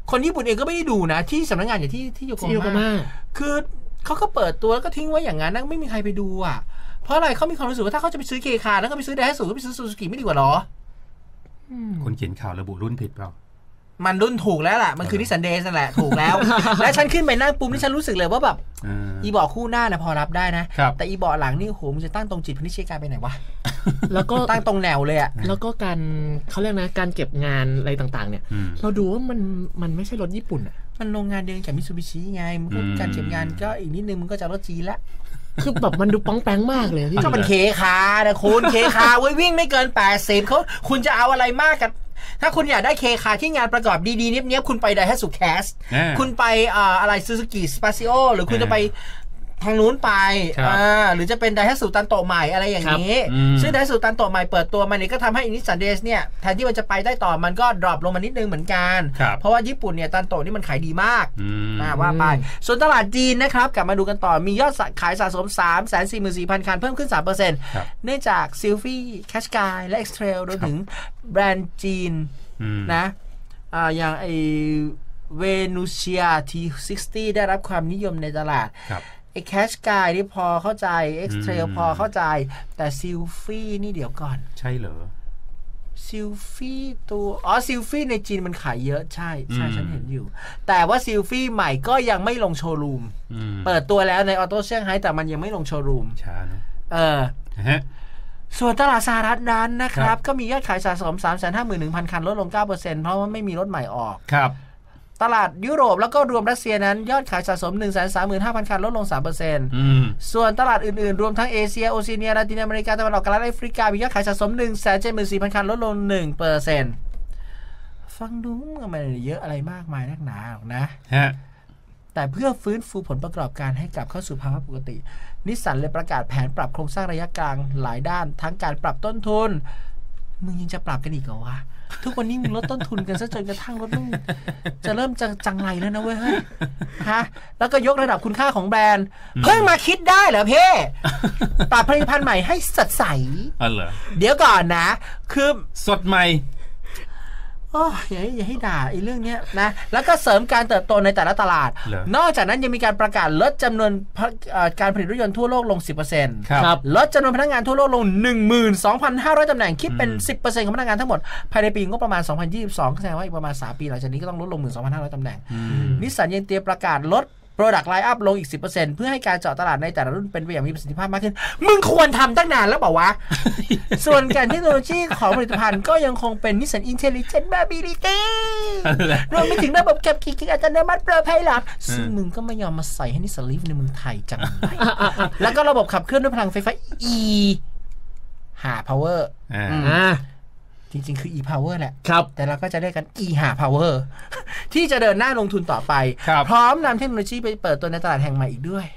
คนญี่ปุ่นเองก็ไม่ได้ดูนะที่สำนักงานอย่างที่ที่โยโกฮาม่าคือเขาก็เปิดตัวแล้วก็ทิ้งไว้อย่างนั้นนั่งไม่มีใครไปดูอ่ะเพราะอะไรเขามีความรู้สึกว่าถ้าเขาจะไปซื้อเคคาแล้วก็ไปซื้อไดฮัตสุก็ไปซื้อซูซูกิไม่ดีกว่าหรอคนเขียนข่าวระบุรุ่นผิดเปล่ามันรุ่นถูกแล้วล่ะมันคือนิสสันเดย์นั่นแหละถูกแล้ว แล้วฉันขึ้นไปนั่งปุ๊บนี่ฉันรู้สึกเลยว่าแบบอีบอกคู่หน้านะพอรับได้นะแต่อีบอกหลังนี่โหมันจะตั้งตรงจิตพนิชการไปไหนวะแล้วก็ตั้งตรงแนวเลยอ่ะแล้วก็การเขาเรียกนะการเก็บงานอะไรต่างๆเนี่ยเราดูว่ามันมันไม่ใช่รถญี่ปุ่นอ่ะมันโรงงานเดียวกับมิตซูบิชิไงมันก็การเก็บงานก็อีกนิดนึงมันก็จะรถจีนละคือแบบมันดูป้องแป้งมากเลยก็มันเคคานะคุณเคคาไว้วิ่งไม่เกินแปดสิบเขาคุณจะเอาอะไรมากกันถ้าคุณอยากได้เคคาที่งานประกอบดีๆเนี้ยๆคุณไปไดฮัตสุแคสคุณไปอะไรซูซูกิสปาซิโอหรือคุณจะไปทางนู้นไปหรือจะเป็นไดฮัตสุตันโตใหม่อะไรอย่างนี้ซึ่งไดฮัตสุตันโตใหม่เปิดตัวมาเนี่ยก็ทำให้นิสสันเดย์เนี่ยแทนที่มันจะไปได้ต่อมันก็ดรอปลงมานิดนึงเหมือนกันเพราะว่าญี่ปุ่นเนี่ยตันโตนี่มันขายดีมากว่าไปส่วนตลาดจีนนะครับกลับมาดูกันต่อมียอดขายสะสม สามแสนสี่หมื่นสี่พัน คันเพิ่มขึ้น สามเปอร์เซ็นต์ เนื่องจากซิลฟี่แคชกายและ X-Trail รวมถึงแบรนด์จีนนะอย่างไอเวนูเชีย ที ซิกซ์ตี้ ได้รับความนิยมในตลาดไอ้แคชกายนี่พอเข้าใจ X-Trail พอเข้าใจแต่ซิลฟี่นี่เดี๋ยวก่อนใช่เหรอซิลฟี่ตัวอ๋อซิลฟี่ในจีนมันขายเยอะใช่ใช่ฉันเห็นอยู่แต่ว่าซิลฟี่ใหม่ก็ยังไม่ลงโชว์รูมเปิดตัวแล้วในออโต้เซี่ยงไฮ้แต่มันยังไม่ลงโชว์รูมช้านะเออส่วนตลาดสหรัฐนั้นนะครับก็มียอดขายสะสม สามแสนห้าหมื่นหนึ่งพัน คันลดลง เก้าเปอร์เซ็นต์ เพราะว่าไม่มีรถใหม่ออกครับตลาดยุโรปแล้วก็รวมรัสเซียนั้นยอดขายสะสม หนึ่งแสนสามหมื่นห้าพัน คันลดลง สามเปอร์เซ็นต์ ส่วนตลาดอื่นๆรวมทั้งเอเชียโอเชียเนียลาตินอเมริกาตะวันออกกลางและแอฟริกามียอดขายสะสม หนึ่งแสนเจ็ดหมื่นสี่พัน คันลดลง หนึ่งเปอร์เซ็นต์ ฟังดูมันไม่ได้เยอะอะไรมากมายนักหนาหรอกนะฮะแต่เพื่อฟื้นฟูผลประกอบการให้กลับเข้าสู่ภาวะปกตินิสสันเลยประกาศแผนปรับโครงสร้างระยะกลางหลายด้านทั้งการปรับต้นทุนมึงยังจะปรับกันอีกเหรอวะทุกวันนี้มึงลดต้นทุนกันซะจนกระทั่งรถมึงจะเริ่มจะจังไรแล้วนะเว้ยฮะแล้วก็ยกระดับคุณค่าของแบรนด์เพิ่งมาคิดได้เหรอเพ่ปรับผลิตภัณฑ์ใหม่ให้สดใสอ๋อเหรอเดี๋ยวก่อนนะคือสดใหม่โอ้อย่าให้อย่าให้ด่าไอ้เรื่องนี้นะแล้วก็เสริมการเติบโตในแต่ละตลาดนอกจากนั้นยังมีการประกาศลดจำนวนการผลิตรถยนต์ทั่วโลกลง สิบเปอร์เซ็นต์ครับลดจำนวนพนักงานทั่วโลกลง หนึ่งหมื่นสองพันห้าร้อย ตำแหน่งคิดเป็น สิบเปอร์เซ็นต์ ของพนักงานทั้งหมดภายในปีงบประมาณสองพันยี่สิบสองแสดงว่าอีกประมาณสามปีหลังจากนี้ก็ต้องลดลง หนึ่งหมื่นสองพันห้าร้อย ตำแหน่งนิสสันยังเตรียมประกาศลดProduct Line Up ลงอีก สิบเปอร์เซ็นต์ เพื่อให้การเจาะตลาดในแต่ละรุ่นเป็นไปอย่างมีประสิทธิภาพมากขึ้นมึงควรทำตั้งนานแล้วเปล่าวะ ส่วนการเทคโนโลยีของผลิตภัณฑ์ก็ยังคงเป็น Nissan Intelligent Mobility รวมไปถึงระบบขับขี่อัตโนมัติปลอดภัยหลักซึ่งมึงก็ไม่ยอมมาใส่ให้ Nissan Leaf ในเมืองไทยจังเลยแล้วก็ระบบขับเคลื่อนด้วยพลังไฟฟ้า E หา Power อ่าจริงๆคือ e-power แหละครับแต่เราก็จะเรียกกัน e หา power ที่จะเดินหน้าลงทุนต่อไปพร้อมนำเทคโนโลยีไปเปิดตัวในตลาดแห่งใหม่อีกด้วย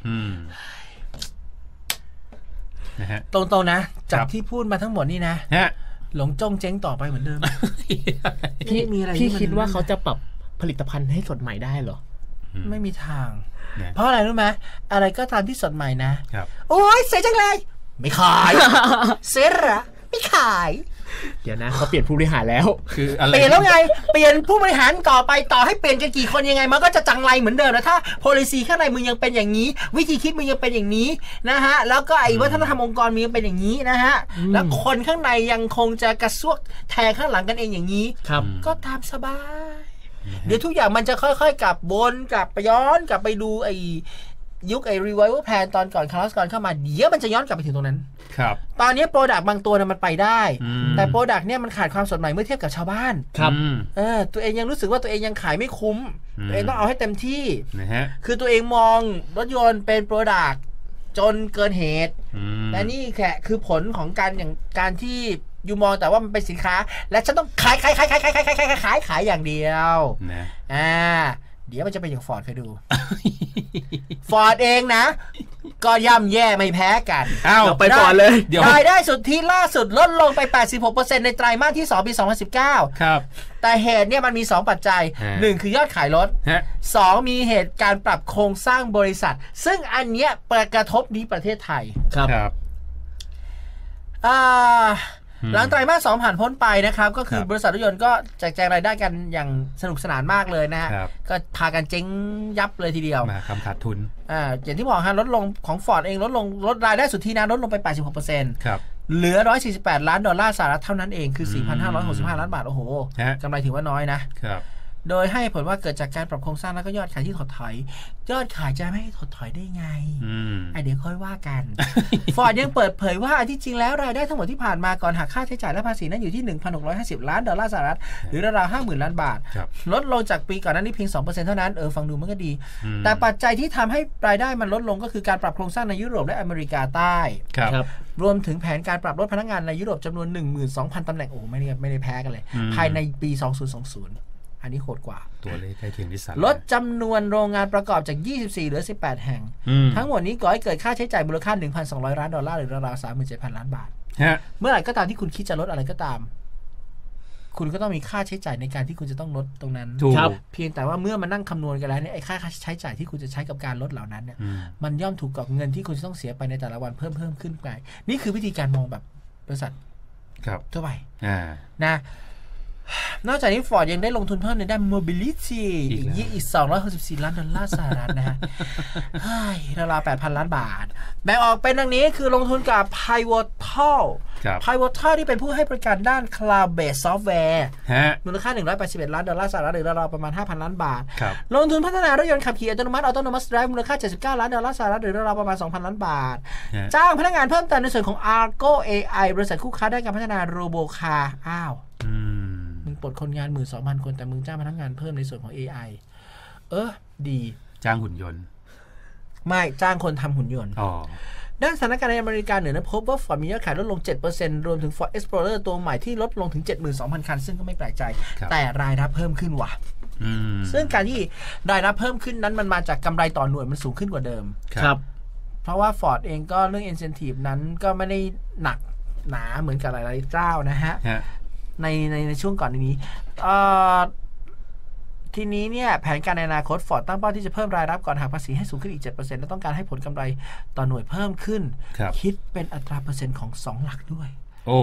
นะฮะตรงๆนะจากที่พูดมาทั้งหมดนี่นะหลงจ้องเจ๊งต่อไปเหมือนเดิมพี่มีอะไรพี่คิดว่าเขาจะปรับผลิตภัณฑ์ให้สดใหม่ได้เหรอไม่มีทางเพราะอะไรรู้ไหมอะไรก็ตามที่สดใหม่นะโอ้ยเสียจังเลยไม่ขายเสียระไม่ขายเดี๋ยวนะเขาเปลี่ยนผู้บริหารแล้วคืออะไรเปลี่ยนแล้วไงเปลี่ยนผู้บริหารต่อไปต่อให้เปลี่ยนกันกี่คนยังไงมันก็จะจังไรเหมือนเดิมนะถ้า policy ข้างในมึงยังเป็นอย่างนี้วิธีคิดมึงยังเป็นอย่างนี้นะฮะแล้วก็ไอ้วัฒนธรรมองค์กรมึงยังเป็นอย่างนี้นะฮะแล้วคนข้างในยังคงจะกระซวกแทงข้างหลังกันเองอย่างนี้ก็ตามสบายเดี๋ยวทุกอย่างมันจะค่อยๆกลับวนกลับไปย้อนกลับไปดูไอ้ยุคไอ้ revival plan ตอนก่อนคาร์ลสกอนเข้ามาเดี๋ยวมันจะย้อนกลับไปถึงตรงนั้นครับตอนนี้โปรดักต์บางตัวมันไปได้แต่โปรดักต์เนี่ยมันขาดความสดใหม่เมื่อเทียบกับชาวบ้านครับเออตัวเองยังรู้สึกว่าตัวเองยังขายไม่คุ้มตัวเองต้องเอาให้เต็มที่นะฮะคือตัวเองมองรถยนต์เป็นโปรดักต์จนเกินเหตุและนี่แค่คือผลของการอย่างการที่อยู่มองแต่ว่ามันเป็นสินค้าและฉันต้องขายขายขายขายขายขายขายขายขายขายอย่างเดียวนะอ่าเดี๋ยวมันจะเป็นอย่างฟอร์ดเคยดู ฟอร์ดเองนะก็ย่ำแย่ไม่แพ้กันอ้าวไปก่อนเลยรายได้สุทธิล่าสุดลดลงไป แปดสิบหกเปอร์เซ็นต์ ในไตรมาสที่สองปีสองพันสิบเก้าครับแต่เหตุเนี่ยมันมีสองปัจจัยหนึ่งคือยอดขายลดสองมีเหตุการปรับโครงสร้างบริษัทซึ่งอันเนี้ยกระทบที่ประเทศไทยครับอ่าหลังไตรมาสสองผ่านพ้นไปนะครับก็คือบริษัทรถยนต์ก็แจกแจงรายได้กันอย่างสนุกสนานมากเลยนะฮะก็พากันเจ๊งยับเลยทีเดียวมาคำขาดทุนอ่าอย่างที่บอกฮะลดลงของ Ford เองลดลงลดรายได้สุทธินะลดลงไป แปดสิบหกเปอร์เซ็นต์ครับเหลือหนึ่งร้อยสี่สิบแปดล้านดอลลาร์สหรัฐเท่านั้นเองคือ สี่พันห้าร้อยหกสิบห้าล้านบาทโอ้โหกำไรถือว่าน้อยนะครับโดยให้ผลว่าเกิดจากการปรับโครงสร้างแล้วก็ยอดขายที่ถดถอยยอดขายจะไม่ถดถอยได้ไงไอเดี๋ยวค่อยว่ากัน Ford ยังเปิดเผยว่าที่จริงแล้วรายได้ทั้งหมดที่ผ่านมาก่อนหักค่าใช้จ่ายและภาษีนั้นอยู่ที่ หนึ่งพันหกร้อยห้าสิบล้านดอลลาร์สหรัฐหรือราวๆ ห้าหมื่นล้านบาทลดลงจากปีก่อนหน้านี้เพียง สองเปอร์เซ็นต์ เท่านั้นเออฟังดูมันก็ดีแต่ปัจจัยที่ทำให้รายได้มันลดลงก็คือการปรับโครงสร้างในยุโรปและอเมริกาใต้รวมถึงแผนการปรับลดพนักงานในยุโรปจำนวน หนึ่งหมื่นสองพัน ตำแหน่งโอ้ไม่ได้ไม่ได้แพ้กันเลยภายในปีสองพันยี่สิบอันนี้โหดกว่าตัวเลขใกล้เคียงที่สุดลดจำนวนโรงงานประกอบจากยี่สิบสี่เหลือสิบแปดแห่งทั้งหมดนี้ก่อให้เกิดค่าใช้จ่ายมูลค่า หนึ่งพันสองร้อยล้านดอลลาร์หรือราวๆ สามหมื่นเจ็ดพันล้านบาทเมื่อไหร่ก็ตามที่คุณคิดจะลดอะไรก็ตามคุณก็ต้องมีค่าใช้จ่ายในการที่คุณจะต้องลดตรงนั้นเพียงแต่ว่าเมื่อมานั่งคำนวณกันแล้วเนี่ยไอ้ค่าใช้จ่ายที่คุณจะใช้กับการลดเหล่านั้นเนี่ยมันย่อมถูกกับเงินที่คุณจะต้องเสียไปในแต่ละวันเพิ่มเพิ่มขึ้นไปนี่คือวิธีการมองแบบบริษัททั่วไปนะนอกจากนี้ Ford ยังได้ลงทุนเพิ่มในด้าน Mobility อีกอีกสองร้อยหกสิบสี่ล้านดอลลาร์สหรัฐนะฮะเฮ้ยราวๆ แปดพันล้านบาทแบ่งออกเป็นดังนี้คือลงทุนกับ Pivotal Pivotal ที่เป็นผู้ให้บริการด้าน Cloud Based Software มูลค่าหนึ่งร้อยแปดสิบเอ็ดล้านดอลลาร์สหรัฐหรือราวๆประมาณ ห้าพันล้านบาทลงทุนพัฒนารถยนต์ขับขี่อัตโนมัติ Autonomous Drive มูลค่าเจ็ดสิบเก้าล้านดอลลาร์สหรัฐหรือราวๆประมาณ สองพันล้านบาทจ้างพนักงานเพิ่มเติมในส่วนของ Argo เอ ไอ บริษัทคู่ค้าด้านการพัฒนาโรโบคาร์อ้าวมึงปลดคนงาน หนึ่งหมื่นสองพัน คนแต่มึงจ้างพนักงานเพิ่มในส่วนของ เอ ไอ เออดีจ้างหุ่นยนต์ไม่จ้างคนทำหุ่นยนต์ด้านสถานการณ์ในอเมริกาเหนือนะพบว่า Ford มียอดขายลดลง เจ็ดเปอร์เซ็นต์ รวมถึง Ford Explorer ตัวใหม่ที่ลดลงถึง เจ็ดหมื่นสองพัน คันซึ่งก็ไม่แปลกใจแต่รายรับเพิ่มขึ้นว่ะซึ่งการที่รายรับเพิ่มขึ้นนั้นมันมาจากกำไรต่อหน่วยมันสูงขึ้นกว่าเดิมครับเพราะว่า Ford เองก็เรื่อง incentive นั้นก็ไม่ได้หนักหนาเหมือนกับหลายๆเจ้านะฮะในในในช่วงก่อนนี้ทีนี้เนี่ยแผนการในอนาคต Ford ตั้งเป้าที่จะเพิ่มรายรับก่อนหักภาษีให้สูงขึ้นอีก เจ็ดเปอร์เซ็นต์ และต้องการให้ผลกำไรต่อหน่วยเพิ่มขึ้น ค, คิดเป็นอัตราเปอร์เซ็นต์ของสองหลักด้วยโอ้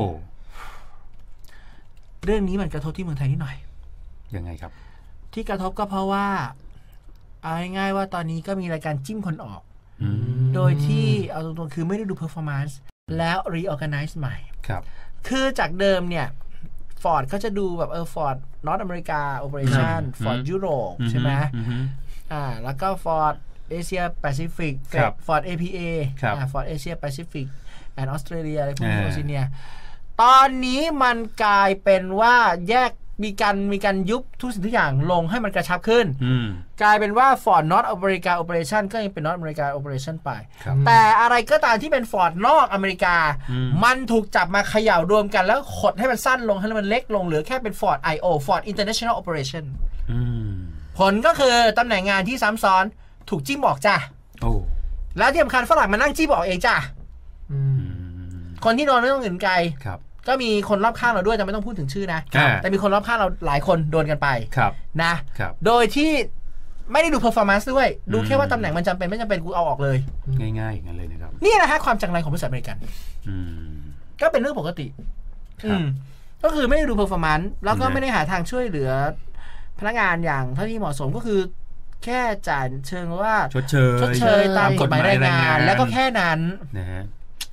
เรื่องนี้มันกระทบที่เมืองไทยนิดหน่อยยังไงครับที่กระทบก็เพราะว่าเอาง่ายๆว่าตอนนี้ก็มีรายการจิ้มคนออกโดยที่เอาตรงๆคือไม่ได้ดู performance แล้ว reorganize ใหม่ครับคือจากเดิมเนี่ยFord เขาจะดูแบบเออ Ford North America Operation Ford Europe ใช่ไหมอ่าแล้วก็ Ford Asia Pacific Ford เอ พี เอ อ่า Ford Asia Pacific and Australia อะไรพวกนี้โอเชียเนียตอนนี้มันกลายเป็นว่าแยกมีการมีการยุบทุกสิ่งทุกอย่างลงให้มันกระชับขึ้นกลายเป็นว่า Ford North America Operation ก็ยังเป็น North America Operation ไปแต่อะไรก็ตามที่เป็น Ford นอกอเมริกามันถูกจับมาเขย่ารวมกันแล้วขดให้มันสั้นลงให้มันเล็กลงเหลือแค่เป็น Ford ไอ โอ Ford International Operation ผลก็คือตำแหน่งงานที่ซ้ำซ้อนถูกจิ้มออกจ้ะแล้วที่สำคัญฝรั่งมานั่งจิ้มออกเองจ้ะคนที่โดนไม่ต้องอื่นไกลก็มีคนรอบข้างเราด้วยแต่ไม่ต้องพูดถึงชื่อนะแต่มีคนรอบข้างเราหลายคนโดนกันไปนะโดยที่ไม่ได้ดู performance ด้วยดูแค่ว่าตำแหน่งมันจำเป็นไม่จำเป็นกูเอาออกเลยง่ายๆอย่างนั้นเลยนะครับนี่นะฮะความจังไรของบริษัทอเมริกันก็เป็นเรื่องปกติก็คือไม่ได้ดู performance แล้วก็ไม่ได้หาทางช่วยเหลือพนักงานอย่างเท่าที่เหมาะสมก็คือแค่จ่ายเชิงว่าชดเชยชดเชยตามกฎหมายแรงงานแล้วก็แค่นั้นนะฮะ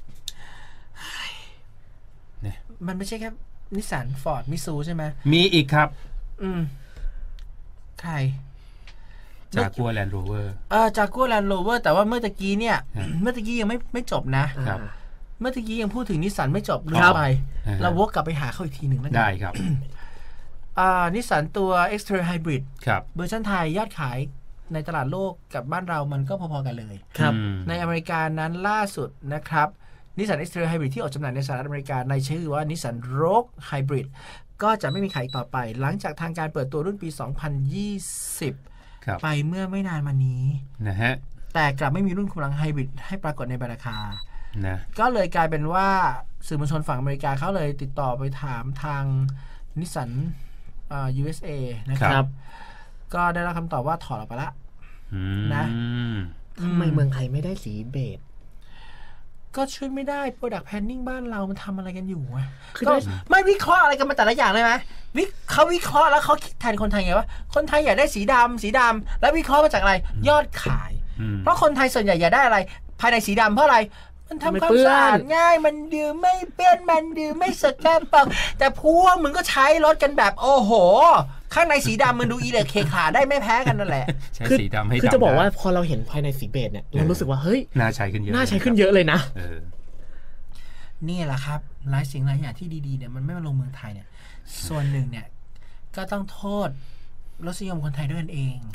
มันไม่ใช่แค่นิสสันฟอร์ดมิซูใช่ไหมมีอีกครับอืมใครจากัวแลนด์โรเวอร์เออจากัวแลนด์โรเวอร์แต่ว่าเมื่อตะกี้เนี่ยเมื่อตะกี้ยังไม่ไม่จบนะครับเมื่อตะกี้ยังพูดถึงนิสสันไม่จบลืมไปเราวกกลับไปหาเขาอีกทีหนึ่งได้ครับอ่านิสสันตัว X-Trail Hybrid ครับเวอร์ชันไทยยอดขายในตลาดโลกกับบ้านเรามันก็พอๆกันเลยครับในอเมริกานั้นล่าสุดนะครับนิสสัน X-Trail Hybrid ที่ออกจำหน่ายในสหรัฐอเมริกาในชื่อว่านิสสัน Rogue Hybrid ก็จะไม่มีขายต่อไปหลังจากทางการเปิดตัวรุ่นปีสองพันยี่สิบไปเมื่อไม่นานมานี้นะฮะแต่กลับไม่มีรุ่นกำลังไฮบริดให้ปรากฏในราคานะก็เลยกลายเป็นว่าสื่อมวลชนฝั่งอเมริกาเขาเลยติดต่อไปถามทางนิสสันอ่า ยู เอส เอ นะครับก็ได้รับคำตอบว่าถอดออกไปละนะทำไมเมืองไทยไม่ได้สีเบจก็ช่วยไม่ได้ product planning บ้านเรามันทำอะไรกันอยู่อะก็ไม่วิเคราะห์อะไรกันมาแต่ละอย่างเลยไหมวิเขาวิเคราะห์แล้วเขาคิดแทนคนไทยไงว่าคนไทยอยากได้สีดำสีดำแล้ววิเคราะห์มาจากอะไรยอดขายเพราะคนไทยส่วนใหญ่อยากได้อะไรภายในสีดำเพราะอะไรมันทำความสะอาดง่ายมันดื่มไม่เปื้อนมันดื่มไม่สกปรกแต่พวกมึงก็ใช้รถกันแบบโอ้โหข้างในสีดำมันดูอีเล็กเคขาได้ไม่แพ้กันนั่นแหละใช้สีดำให้ดำคือจะบอกว่าพอเราเห็นภายในสีเบจเนี่ยเรารู้สึกว่าเฮ้ยน่าใช้ขึ้นเยอะน่าใช้ขึ้นเยอะเลยนะนี่แหละครับหลายสิ่งหลายอย่างที่ดีๆเนี่ยมันไม่มาลงเมืองไทยเนี่ยส่วนหนึ่งเนี่ยก็ต้องโทษรสนิยมคนไทยด้วยกันเอง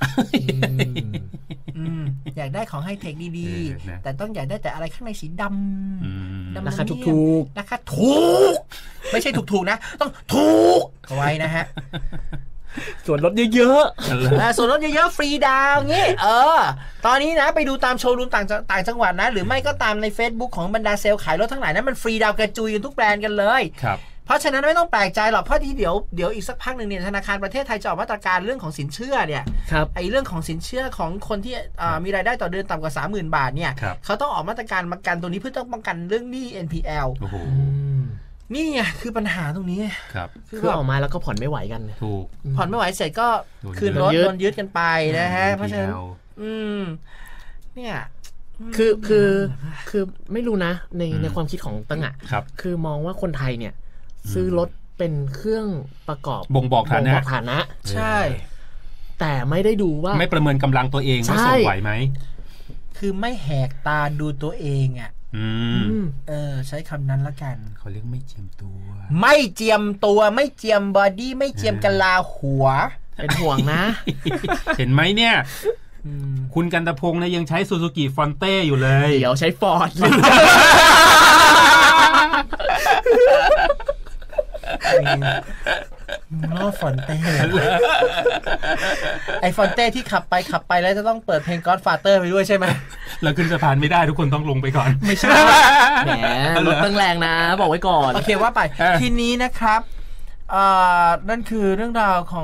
อยากได้ของไฮเทคดีๆแต่ต้องอยากได้แต่อะไรข้างในสีดำราคาถูกๆราคาถูกไม่ใช่ถูกๆนะต้องถูกเอาไว้นะฮะส่วนลดเยอะๆส่วนลดเยอะๆฟรีดาวงี้เออตอนนี้นะไปดูตามโชว์รูมต่างต่างจังหวัดนะหรือไม่ก็ตามใน Facebook ของบรรดาเซลล์ขายรถทั้งหลายนั้นมันฟรีดาวกระจุยกันทุกแบรนด์กันเลยครับเพราะฉะนั้นไม่ต้องแปลกใจหรอกเพราะที่เดี๋ยวเดี๋ยวอีกสักพักหนึ่งเนี่ยธนาคารประเทศไทยจะออกมาตรการเรื่องของสินเชื่อเนี่ยไอ้เรื่องของสินเชื่อของคนที่มีรายได้ต่อเดือนต่ำกว่า สามหมื่น บาทเนี่ยเขาต้องออกมาตรการประกันตัวนี้เพื่อต้องป้องกันเรื่องหนี้ เอ็น พี แอลโอ้โหนี่ไงคือปัญหาตรงนี้ครับคือออกมาแล้วก็ผ่อนไม่ไหวกันถูกผ่อนไม่ไหวเสร็จก็คืนรถโดนยึดกันไปนะฮะเพราะฉะนั้นอืมเนี่ยคือคือคือไม่รู้นะในในความคิดของตั้งอ่ะคือมองว่าคนไทยเนี่ยซื้อรถเป็นเครื่องประกอบบ่งบอกฐานะฐานะใช่แต่ไม่ได้ดูว่าไม่ประเมินกำลังตัวเองว่าส่งไหวไหมคือไม่แหกตาดูตัวเองอ่ะเออใช้คำนั้นละกันเขาเรียกไม่เจียมตัวไม่เจียมตัวไม่เจียมบอดี้ไม่เจียมกะลาหัวเป็นห่วงนะเห็นไหมเนี่ยคุณกันตะพงษ์เนี่ยยังใช้ซูซูกิฟอนเต้อยู่เลยเดี๋ยวใช้ฟอร์ดล้อฟอนเต้ไอฟอนเต้ที่ขับไปขับไปแล้วจะต้องเปิดเพลง Godfather ไปด้วยใช่ไหมเราขึ้นสะพานไม่ได้ทุกคนต้องลงไปก่อนไม่ใช่แหมรถตั้งแรงนะบอกไว้ก่อนโอเคว่าไปทีนี้นะครับอ่านั่นคือเรื่องราวของ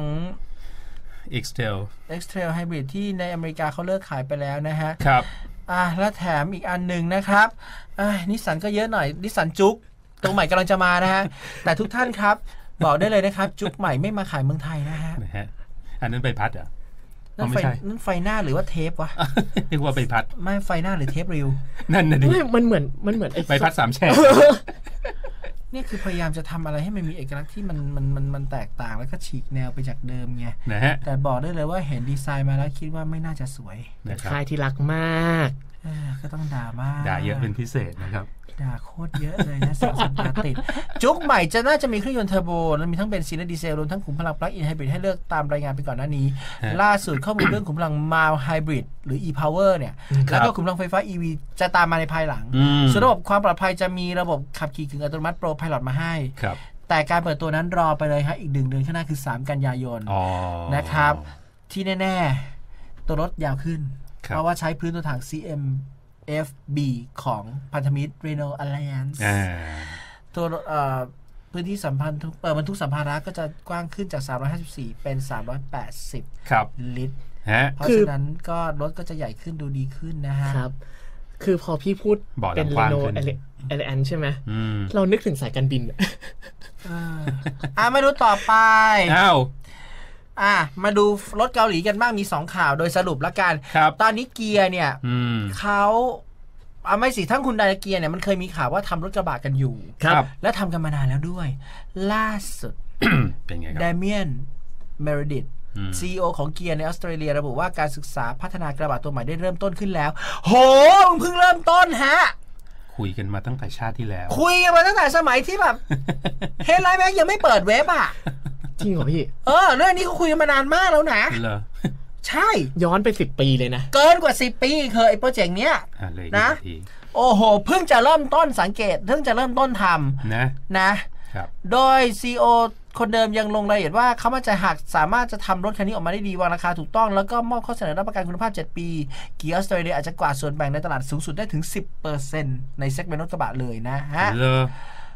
X-Trail X-Trail Hybrid ที่ในอเมริกาเขาเลิกขายไปแล้วนะฮะครับอ่าแล้วแถมอีกอันหนึ่งนะครับอ่านิสสันก็เยอะหน่อยนิสสันจุ๊กตัวใหม่กำลังจะมานะฮะแต่ทุกท่านครับบอกได้เลยนะครับจุ๊กใหม่ไม่มาขายเมืองไทยนะฮะอันนั้นใบพัดเหรอนั่นไฟนั่นไฟหน้าหรือว่าเทปวะเรียกว่าใบพัดไม่ไฟหน้าหรือเทปริวนั่นน่ะดิมันเหมือนมันเหมือนไอ้ใบพัดสามแฉกนี่คือพยายามจะทำอะไรให้มันมีเอกลักษณ์ที่มันมันมันมันแตกต่างแล้วก็ฉีกแนวไปจากเดิมไงนะฮะแต่บอกได้เลยว่าเห็นดีไซน์มาแล้วคิดว่าไม่น่าจะสวยค่ายที่รักมากก็ต้องด่ามากด่าเยอะเป็นพิเศษนะครับด่าโคตรเยอะเลยนะสองสัปดาห์ติดจุ๊กใหม่จะน่าจะมีเครื่องยนต์เทอร์โบและมีทั้งเบนซินและดีเซลรวมทั้งขุมพลังปลั๊กอินไฮบริดให้เลือกตามรายงานไปก่อนหน้านี้ล่าสุดข้อมูลเรื่องขุมพลัง mild hybrid หรือ e-power เนี่ยแล้วก็ขุมพลังไฟฟ้า อี วี จะตามมาในภายหลังส่วนระบบความปลอดภัยจะมีระบบขับขี่กึ่งอัตโนมัติโปรไพลอตมาให้แต่การเปิดตัวนั้นรอไปเลยฮะอีกหนึ่งเดือนข้างหน้าคือสามกันยายนนะครับที่แน่ๆตัวรถยาวขึ้นเพราะว่าใช้พื้นตัวถัง ซี เอ็ม เอฟ บี ของพันธมิตร Renault Alliance ตัวพื้นที่สัมพันธ์เปิดบรรทุกสัมภาระก็จะกว้างขึ้นจากสามร้อยห้าสิบสี่เป็นสามร้อยแปดสิบลิตรเพราะฉะนั้นก็รถก็จะใหญ่ขึ้นดูดีขึ้นนะฮะครับคือพอพี่พูดเป็น Renault Alliance ใช่ไหมเรานึกถึงสายการบินอ่ามาดูต่อไปอ้าวอ่ะมาดูรถเกาหลีกันบ้างมีสองข่าวโดยสรุปละกันตอนนี้เกียร์เนี่ยเขาเอาไม่สิทั้งคุณไดเกียร์เนี่ยมันเคยมีข่าวว่าทำรถกระบะกันอยู่ครับและทำกันมานานแล้วด้วยล่าสุดเป็นไงครับเดเมียนเมริดิธ ซี อี โอ ของเกียร์ในออสเตรเลียระบุว่าการศึกษาพัฒนากระบะตัวใหม่ได้เริ่มต้นขึ้นแล้วโหมึงเพิ่งเริ่มต้นฮะคุยกันมาตั้งแต่ชาติที่แล้วคุยกันมาตั้งแต่สมัยที่แบบเฮดไลน์แม็กยังไม่เปิดเว็บอ่ะจริงเหรอพี่เออเรื่องนี้เขาคุยกันมานานมากแล้วนะเหรอใช่ย้อนไปสิบปีเลยนะเกินกว่าสิบปีเคยไอ้โปรเจกต์เนี้ยนะโอ้โหเพิ่งจะเริ่มต้นสังเกตเพิ่งจะเริ่มต้นทำนะนะครับโดย ซี อี โอ คนเดิมยังลงรายละเอียดว่าเขามั่นใจหากสามารถจะทำรถคันนี้ออกมาได้ดีวางราคาถูกต้องแล้วก็มอบข้อเสนอรับประกันคุณภาพเจ็ดปีเกียร์ออสเตรเลียอาจจะกวาดส่วนแบ่งในตลาดสูงสุดได้ถึง สิบเปอร์เซ็นต์ ในเซกเมนต์รถกระบะเลยนะฮะ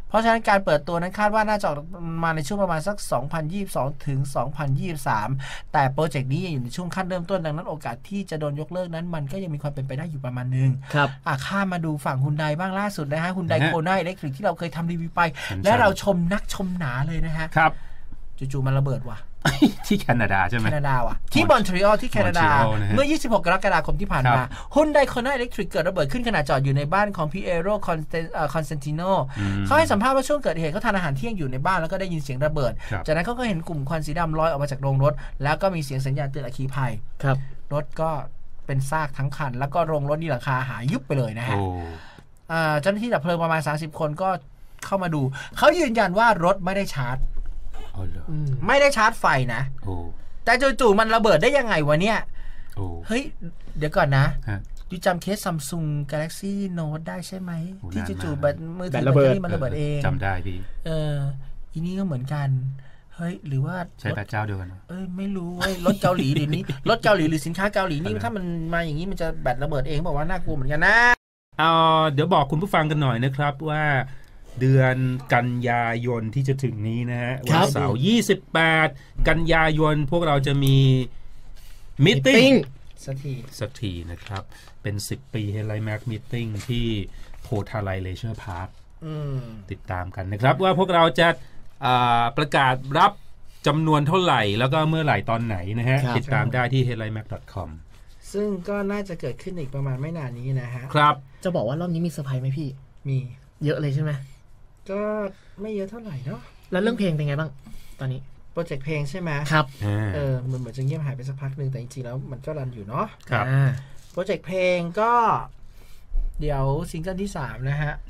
เพราะฉะนั้นการเปิดตัวนั้นคาดว่าน่าจะออกมาในช่วงประมาณสักสองพันยี่สิบสองถึงสองพันยี่สิบสามแต่โปรเจกต์นี้ยังอยู่ในช่วงขั้นเริ่มต้นดังนั้นโอกาสที่จะโดนยกเลิกนั้นมันก็ยังมีความเป็นไปได้อยู่ประมาณนึงครับอ่ะข้ามาดูฝั่งฮุนไดบ้างล่าสุดนะฮะฮุนไดโคน่าอิเล็กทริกที่เราเคยทำรีวิวไปและเราชมนักชมหนาเลยนะฮะครับจู่ๆมันระเบิดว่ะที่แคนาดาใช่ไหมแคนาดาว่ะที่มอนทรีออลที่แคนาดาเมื่อยี่สิบหกกรกฎาคมที่ผ่านมาฮุนไดโคน่าอิเล็กทริกเกิดระเบิดขึ้นขณะจอดอยู่ในบ้านของพี่เอโรคอนสแตนติโนเขาให้สัมภาษณ์ว่าช่วงเกิดเหตุเขาทานอาหารเที่ยงอยู่ในบ้านแล้วก็ได้ยินเสียงระเบิดจากนั้นเขาก็เห็นกลุ่มควันสีดำลอยออกมาจากโรงรถแล้วก็มีเสียงสัญญาณเตือนอัคคีภัยรถก็เป็นซากทั้งคันแล้วก็โรงรถนี่หลังคาหายยุบไปเลยนะฮะเจ้าหน้าที่ดับเพลิงประมาณสามสิบคนก็เข้ามาดูเขายืนยันว่ารถไม่ได้ชาร์จไม่ได้ชาร์จไฟนะแต่จู่ๆมันระเบิดได้ยังไงวะเนี่ยเฮ้ยเดี๋ยวก่อนนะยูจำเคส Samsung Galaxy Note ได้ใช่ไหมที่จู่ๆแบตมือถือแบตเตอรี่มันระเบิดเองจำได้พี่เอออีนี่ก็เหมือนกันเฮ้ยหรือว่าใช้แบตเจ้าเดียวกันเอ้ยไม่รู้เว้ยรถเกาหลีเดี๋ยวนี้รถเกาหลีหรือสินค้าเกาหลีนี่ถ้ามันมาอย่างนี้มันจะแบตระเบิดเองบอกว่าน่ากลัวเหมือนกันนะเอาเดี๋ยวบอกคุณผู้ฟังกันหน่อยนะครับว่าเดือนกันยายนที่จะถึงนี้นะฮะวันเสาร์ยี่สิบแปดกันยายนพวกเราจะมีมีตติ้งสักทีสักทีนะครับเป็นสิบปีเฮดไลท์แม็กมีตติ้งที่โพธาไลเลเชอร์พาร์คติดตามกันนะครับว่าพวกเราจะประกาศรับจำนวนเท่าไหร่แล้วก็เมื่อไหร่ตอนไหนนะฮะติดตามได้ที่ เฮดไลท์แม็ก ดอท คอมซึ่งก็น่าจะเกิดขึ้นอีกประมาณไม่นานนี้นะฮะครับจะบอกว่ารอบนี้มีเซอร์ไพรส์ไหมพี่มีเยอะเลยใช่ไหมก็ไม่เยอะเท่าไหร่เนาะแล้วเรื่องเพลงเป็นไงบ้างตอนนี้โปรเจกต์เพลงใช่ไหมครับเออมันเหมือนจะเงียบหายไปสักพักนึงแต่จริงๆแล้วมันก็รันอยู่เนาะครับโปรเจกต์เพลงก็เดี๋ยวซิงเกิลที่สามนะฮะ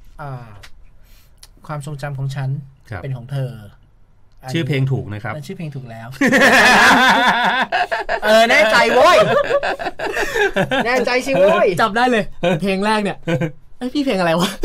ความทรงจำของฉันเป็นของเธอชื่อเพลงถูกนะครับชื่อเพลงถูกแล้วเออแน่ใจโว้ยแน่ใจสิโว้ยจำได้เลยเพลงแรกเนี่ยไอพี่เพลงอะไรวะ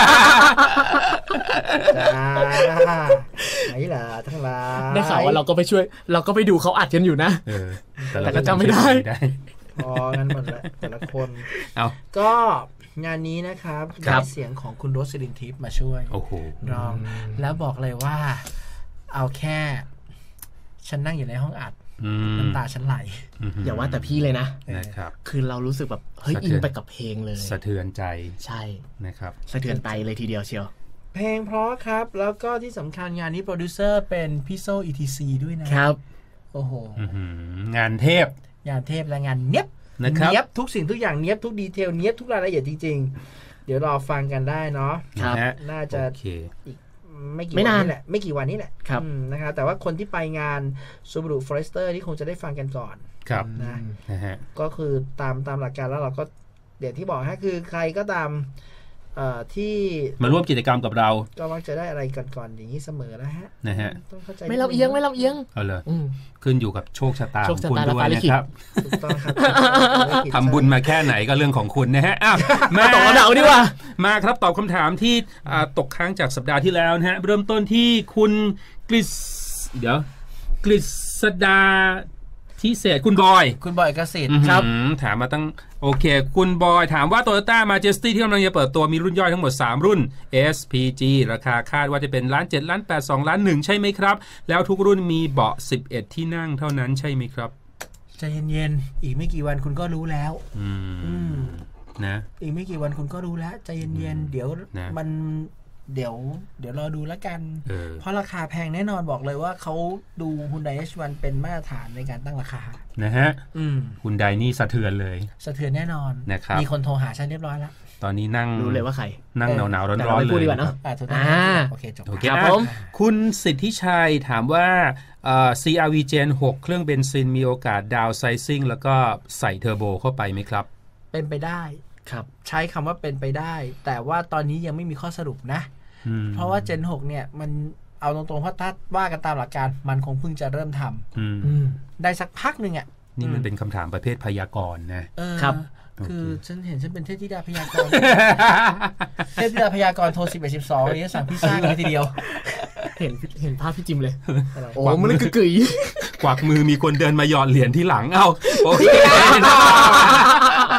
ไหนล่ะทั้งหลายได้ข่าวว่าเราก็ไปช่วยเราก็ไปดูเขาอัดกันอยู่นะแต่ก็จำไม่ได้อ๋องั้นหมดละแต่ละคนเอาก็งานนี้นะครับได้เสียงของคุณโรสลินทิพย์มาช่วยร้องแล้วบอกเลยว่าเอาแค่ฉันนั่งอยู่ในห้องอัดน้ำตาฉันไหลอย่าว่าแต่พี่เลยนะนะครับคือเรารู้สึกแบบเฮ้ยอินไปกับเพลงเลยสะเทือนใจใช่นะครับสะเทือนใจเลยทีเดียวเชียวเพลงเพราะครับแล้วก็ที่สำคัญงานนี้โปรดิวเซอร์เป็นพี่โซ อี ที ซี ด้วยนะครับโอ้โหงานเทพงานเทพและงานเนี้ยบเนี้ยบทุกสิ่งทุกอย่างเนี้ยบทุกดีเทลเนี้ยบทุกรายละเอียดจริงๆเดี๋ยวรอฟังกันได้เนาะน่าจะอีกไม่กี่วันนี้แหละไม่กี่วันนี้แหละนะครับแต่ว่าคนที่ไปงาน Subaru Forester ที่คงจะได้ฟังกันก่อนครับนะก็คือตามตามหลักการแล้วเราก็เดี๋ยวที่บอกฮะคือใครก็ตามที่มาร่วมกิจกรรมกับเราก็มักจะได้อะไรก่อนๆอย่างนี้เสมอนะฮะนะฮะต้องเข้าใจไม่ลำเอียงไม่ลำเอียงเอาเลยขึ้นอยู่กับโชคชะตาของคุณด้วยนะครับถูกต้องครับทำบุญมาแค่ไหนก็เรื่องของคุณนะฮะอ้าวมาตอบคำถามดีกว่ามาครับตอบคำถามที่ตกค้างจากสัปดาห์ที่แล้วนะฮะเริ่มต้นที่คุณกฤษเดี๋ยวกฤษดาที่เศษคุณบอยคุณบอยเกษตรครับถามมาตั้งโอเคคุณบอยถามว่า Toyota Majesty ที่กำลังจะเปิดตัวมีรุ่นย่อยทั้งหมดสามรุ่น เอส พี จี ราคาคาดว่าจะเป็นล้านเจ็ดล้านแปด สองล้านหนึ่งใช่ไหมครับแล้วทุกรุ่นมีเบาะสิบเอ็ดที่นั่งเท่านั้นใช่ไหมครับใจเย็นๆอีกไม่กี่วันคุณก็รู้แล้วอืมนะอีกไม่กี่วันคุณก็รู้แล้วใจเย็นๆเดี๋ยวมันเดี๋ยวเดี๋ยวรอดูแล้วกัน เ, เพราะราคาแพงแน่นอนบอกเลยว่าเขาดู Hyundai เอช วัน เป็นมาตรฐานในการตั้งราคานะฮะคุณไดนี่สะเทือนเลยสะเทือนแน่นอนนะครับมีคนโทรหาฉันเรียบร้อยแล้วตอนนี้นั่งรู้เลยว่าใครนั่งหนาวหนาวร้อนร้อนเลยเนาะอ่าโอเคจบครับผมคุณสิทธิชัยถามว่า ซี อาร์ วี Gen หกเครื่องเบนซินมีโอกาสดาวไซซิ่งแล้วก็ใส่เทอร์โบเข้าไปไหมครับเป็นไปได้ครับใช้คำว่าเป็นไปได้แต่ว่าตอนนี้ยังไม่มีข้อสรุปนะเพราะว่า Gen หกเนี่ยมันเอาตรงๆเพราะถ้าว่ากันตามหลักการมันคงเพิ่งจะเริ่มทำได้สักพักหนึ่งอ่ะนี่มันเป็นคำถามประเภทพยากรณ์นะครับคือฉันเห็นฉันเป็นเทพธิดาพยากรณ์เทพธิดาพยากรณ์โทรสิบเอ็ดสิบสองนี้สั่งพิซซ่ากันทีเดียวเห็นเห็นภาพพี่จิมเลยโอ้มันกึกยกวักมือมีคนเดินมาหยอดเหรียญที่หลังเอ้าโอเค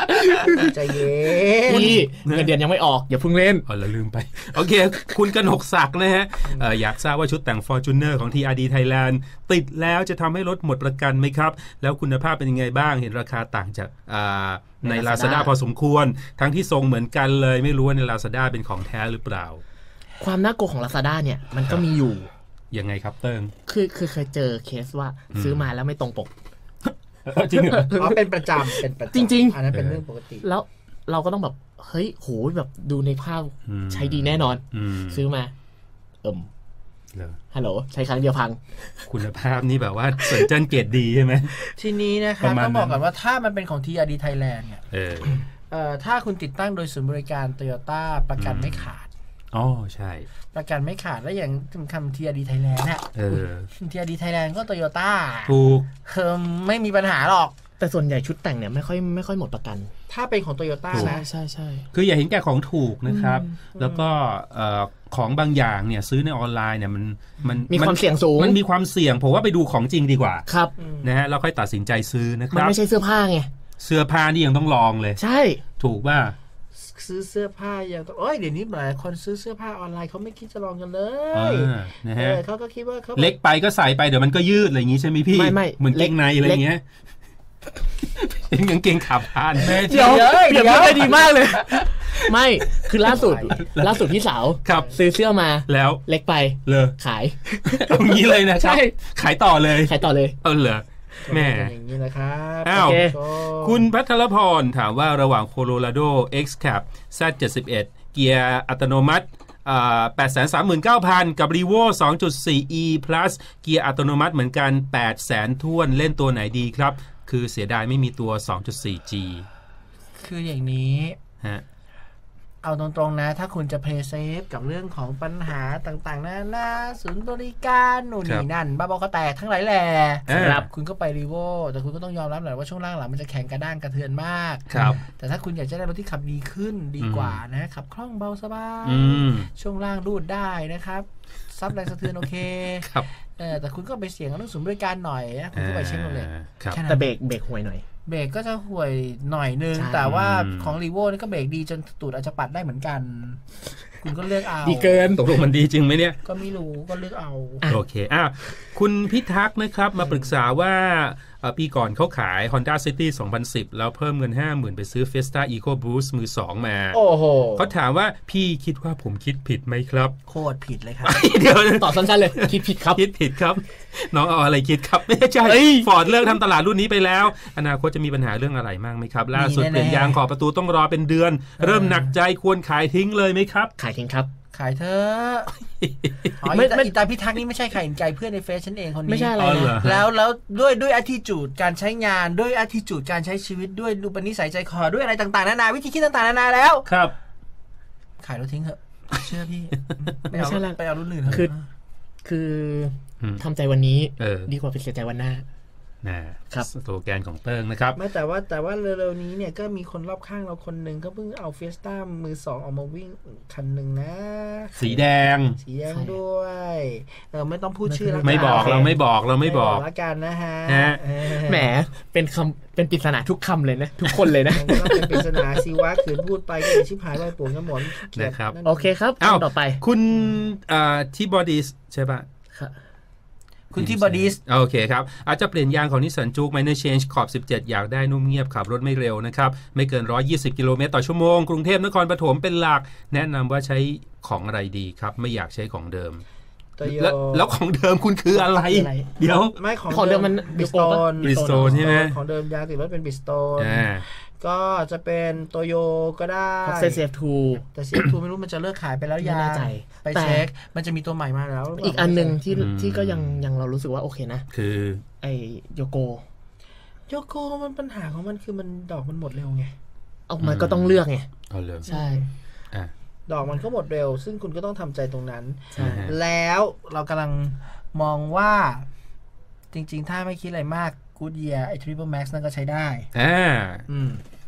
ใจเย็นพี่เงินเดือนยังไม่ออกอย่าเพิ่งเล่นอ๋อแล้วลืมไปโอเคคุณกนกศักดิ์นะฮะอยากทราบว่าชุดแต่ง Fortuner ของ ที อาร์ ดี Thailand ติดแล้วจะทำให้รถหมดประกันไหมครับแล้วคุณภาพเป็นยังไงบ้างเห็นราคาต่างจากใน Lazada พอสมควรทั้งที่ทรงเหมือนกันเลยไม่รู้ว่าใน Lazada เป็นของแท้หรือเปล่าความน่ากลัวของ Lazada เนี่ยมันก็มีอยู่ยังไงครับเติ้งคือคือเคยเจอเคสว่าซื้อมาแล้วไม่ตรงปกจริงเหรออ๋อเป็นประจำเป็นประจำจริงๆอันนั้นเป็นเรื่องปกติแล้วเราก็ต้องแบบเฮ้ยโหแบบดูในภาพใช้ดีแน่นอนซื้อมาเอิ่มฮัลโหลใช้ครั้งเดียวพังคุณภาพนี่แบบว่าสนจันเกรดดีใช่ไหมทีนี้นะครับต้องบอกก่อนว่าถ้ามันเป็นของ ที อาร์ ดี Thailand เนี่ยเอ่อถ้าคุณติดตั้งโดยศูนย์บริการ Toyota ประกันไม่ขาดอ๋อใช่ประกันไม่ขาดแล้วอย่างคำ ที อาร์ ดี Thailand เนี่ย ที อาร์ ดี Thailand ก็ Toyota ถูกคือไม่มีปัญหาหรอกแต่ส่วนใหญ่ชุดแต่งเนี่ยไม่ค่อยไม่ค่อยหมดประกันถ้าเป็นของ Toyota นะใช่ใช่คืออย่าเห็นแก่ของถูกนะครับแล้วก็ของบางอย่างเนี่ยซื้อในออนไลน์เนี่ยมันมันมีความเสี่ยงสูงมันมีความเสี่ยงผมว่าไปดูของจริงดีกว่าครับนะฮะเราค่อยตัดสินใจซื้อนะครับมันไม่ใช่เสื้อผ้าไงเสื้อผ้านี่ยังต้องลองเลยใช่ถูกป่ะซื้อเสื้อผ้าอย่างโอ้ยเดี๋ยวนี้หลายคนซื้อเสื้อผ้าออนไลน์เขาไม่คิดจะลองกันเลยนะฮะเขาก็คิดว่าเขาเล็กไปก็ใส่ไปเดี๋ยวมันก็ยืดอะไรอย่างงี้ใช่ไหมพี่ไม่ไม่เหมือนเกงในอะไรเงี้ยเป็นกางเกงขาผ้าเดี๋ยวเปรียบเทียบได้ดีมากเลยไม่คือล่าสุดล่าสุดพี่สาวซื้อเสื้อมาแล้วเล็กไปเลยขายตรงนี้เลยนะครับขายต่อเลยขายต่อเลยเออเหรอแม่อย่างนี้นะครับอ้าวคุณพัทรพรถามว่าระหว่าง Colorado X-Cab แซด เจ็ดสิบเอ็ด เกียร์อัตโนมัติแปดแสนสามหมื่นเก้าพัน กับ Revo สองจุดสี่ อี plus เกียร์อัตโนมัติเหมือนกัน แปดแสนท้วนเล่นตัวไหนดีครับคือเสียดายไม่มีตัว สองจุดสี่ จีคืออย่างนี้ฮะเอาตรงๆนะถ้าคุณจะเพลย์เซฟกับเรื่องของปัญหาต่างๆนานาศูนย์บริการหนู่นนี่นั่นบ้าบอก็แตกทั้งหลายแหล่ครับคุณก็ไปรีโวแต่คุณก็ต้องยอมรับแหละว่าช่วงล่างหลังมันจะแข็งกระด้างกระเทือนมากครับแต่ถ้าคุณอยากจะได้รถที่ขับดีขึ้นดีกว่านะขับคล่องเบาสบายช่วงล่างรูดได้นะครับซับแรงสะเทือนโอเคครับแต่คุณก็ไปเสี่ยงกับเรื่องศูนย์บริการหน่อยนะคุณก็ไปเช็คเลยแต่เบรกเบรกห่วยหน่อยเบรกก็จะห่วยหน่อยนึงแต่ว่าของรีโวนี่ก็เบรกดีจนตูดอาจจะปัดได้เหมือนกันคุณก็เลือกเอาดีเกินตกลงมันดีจริงไหมเนี่ยก็ไม่รู้ก็เลือกเอาโอเคอ่ะคุณพิทักษ์นะครับมาปรึกษาว่าปีก่อนเขาขาย Honda City สองพันสิบแล้วเพิ่มเงิน ห้าหมื่น ไปซื้อ Fiesta EcoBoost มือสองมาโอ้โหเขาถามว่าพี่คิดว่าผมคิดผิดไหมครับโคตรผิดเลยครับเดี๋ยวตอบสั้นๆเลยคิดผิดครับคิดผิดครับน้องเอาอะไรคิดครับไม่ใช่ฟอร์ดเลิกทำตลาดรุ่นนี้ไปแล้วอนาคตจะมีปัญหาเรื่องอะไรมากไหมครับล่าสุดเปลี่ยนยางขอบประตูต้องรอเป็นเดือนเริ่มหนักใจควรขายทิ้งเลยไหมครับขายทิ้งครับขายเธอไม่ไม่ตาพิทักษ์นี่ไม่ใช่ใครเห็นใจเพื่อนในเฟซฉันเองคนนี้ไม่ใช่อะไรนะแล้วแล้วด้วยด้วย attitude การใช้งานด้วย attitude การใช้ชีวิตด้วยดูปณิสัยใจคอด้วยอะไรต่างๆนานาวิธีคิดต่างๆนานาแล้วครับขายรถทิ้งเถอะเชื่อพี่ไม่ใช่แล้วไปเอารุ่นอื่นคือคือทำใจวันนี้ดีกว่าไปเสียใจวันหน้านะครับสโลแกนของเติ้งนะครับไม่แต่ว่าแต่ว่าเร็วๆนี้เนี่ยก็มีคนรอบข้างเราคนหนึ่งก็เพิ่งเอาเฟสต้ามือสองออกมาวิ่งคันหนึ่งนะสีแดงสีแดงด้วยเออไม่ต้องพูดชื่อแล้วไม่บอกเราไม่บอกเราไม่บอกละกันนะฮะแหมเป็นคำเป็นปริศนาทุกคำเลยนะทุกคนเลยนะก็เป็นปริศนาสิวะขืนพูดไปก็ชิบหายไปปวดกระหม่อมนะครับโอเคครับต่อไปคุณที่บอดี้ใช่ป่ะคุณที่บอดี้โอเคครับอาจจะเปลี่ยนยางของนิสสันจู๊ก Minor Change ขอบสิบเจ็ดอยากได้นุ่มเงียบขับรถไม่เร็วนะครับไม่เกินหนึ่งร้อยยี่สิบกิโลเมตรต่อชั่วโมงกรุงเทพนครปฐมเป็นหลักแนะนำว่าใช้ของอะไรดีครับไม่อยากใช้ของเดิมแล้วแล้วของเดิมคุณคืออะไรเดี๋ยวไม่ของเดิมมันบิสโตนบิสโตนใช่ไหมของเดิมยางติดรถเป็นบิสโตนก็จะเป็นโตโยก็ได้เซเซฟทูแต่ ซี เอฟ ทู ไม่รู้มันจะเลิกขายไปแล้วยังไปเช็คมันจะมีตัวใหม่มาแล้วอีกอันนึงที่ที่ก็ยังยังเรารู้สึกว่าโอเคนะคือไอโยโกโยโกมันปัญหาของมันคือมันดอกมันหมดเร็วไงเอามันก็ต้องเลือกไงเอาเลยใช่ดอกมันก็หมดเร็วซึ่งคุณก็ต้องทำใจตรงนั้นแล้วเรากำลังมองว่าจริงๆถ้าไม่คิดอะไรมากกู๊ดเยียร์ไอ้ Triple Max นั่นก็ใช้ได้อ่า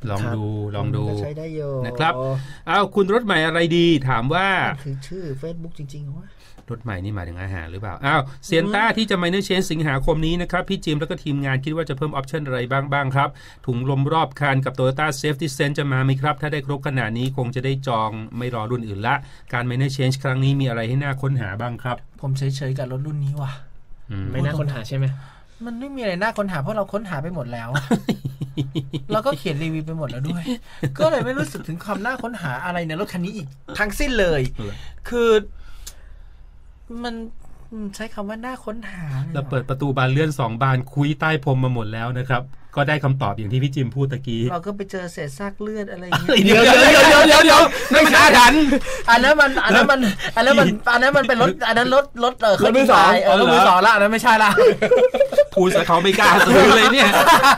ลองดูลองดูใช้ได้โยนะครับอ้าวคุณรถใหม่อะไรดีถามว่าคือชื่อ Facebook จริงๆวะรถใหม่นี่หมายถึงอาหารหรือเปล่าอ้าวเซียนต้าที่จะไมเนอร์เชนสิงหาคมนี้นะครับพี่จิมแล้วก็ทีมงานคิดว่าจะเพิ่มออปชั่นอะไรบ้างบ้างครับถุงลมรอบคันกับ Toyota Safety Sense จะมาไหมครับถ้าได้ครบขนาดนี้คงจะได้จองไม่รอรุ่นอื่นละการไมเนอร์เชนครั้งนี้มีอะไรให้น่าค้นหาบ้างครับผมเฉยๆกับรถรุ่นนี้ว่ะไม่น่าค้นหาใช่ไหมมันไม่มีอะไรน่าค้นหาเพราะเราค้นหาไปหมดแล้วเราก็เขียนรีวิวไปหมดแล้วด้วยก็เลยไม่รู้สึกถึงความน่าค้นหาอะไรในรถคันนี้อีกทั้งสิ้นเลยคือมันใช้คำว่าน่าค้นหาเราเปิดประตูบานเลื่อนสองบานคุยใต้พรมมาหมดแล้วนะครับก็ได้คำตอบอย่างที่พี่จิมพูดตะกี้เราก็ไปเจอเศษซากเลือดอะไรอย่างเงี้ยเดี๋ยวเดี๋ยวเดี๋ยวเดี๋ยวเดี๋ยวไม่มันอาถรรพ์อันนั้นมันอันนั้นมันอันนั้นมันอันนั้นมันเป็นรถอันนั้นรถรถเออรถมือสองเออรถมือสองละอันนั้นไม่ใช่ละพูดซะเขาไม่กล้าซื้อเลยเนี่ย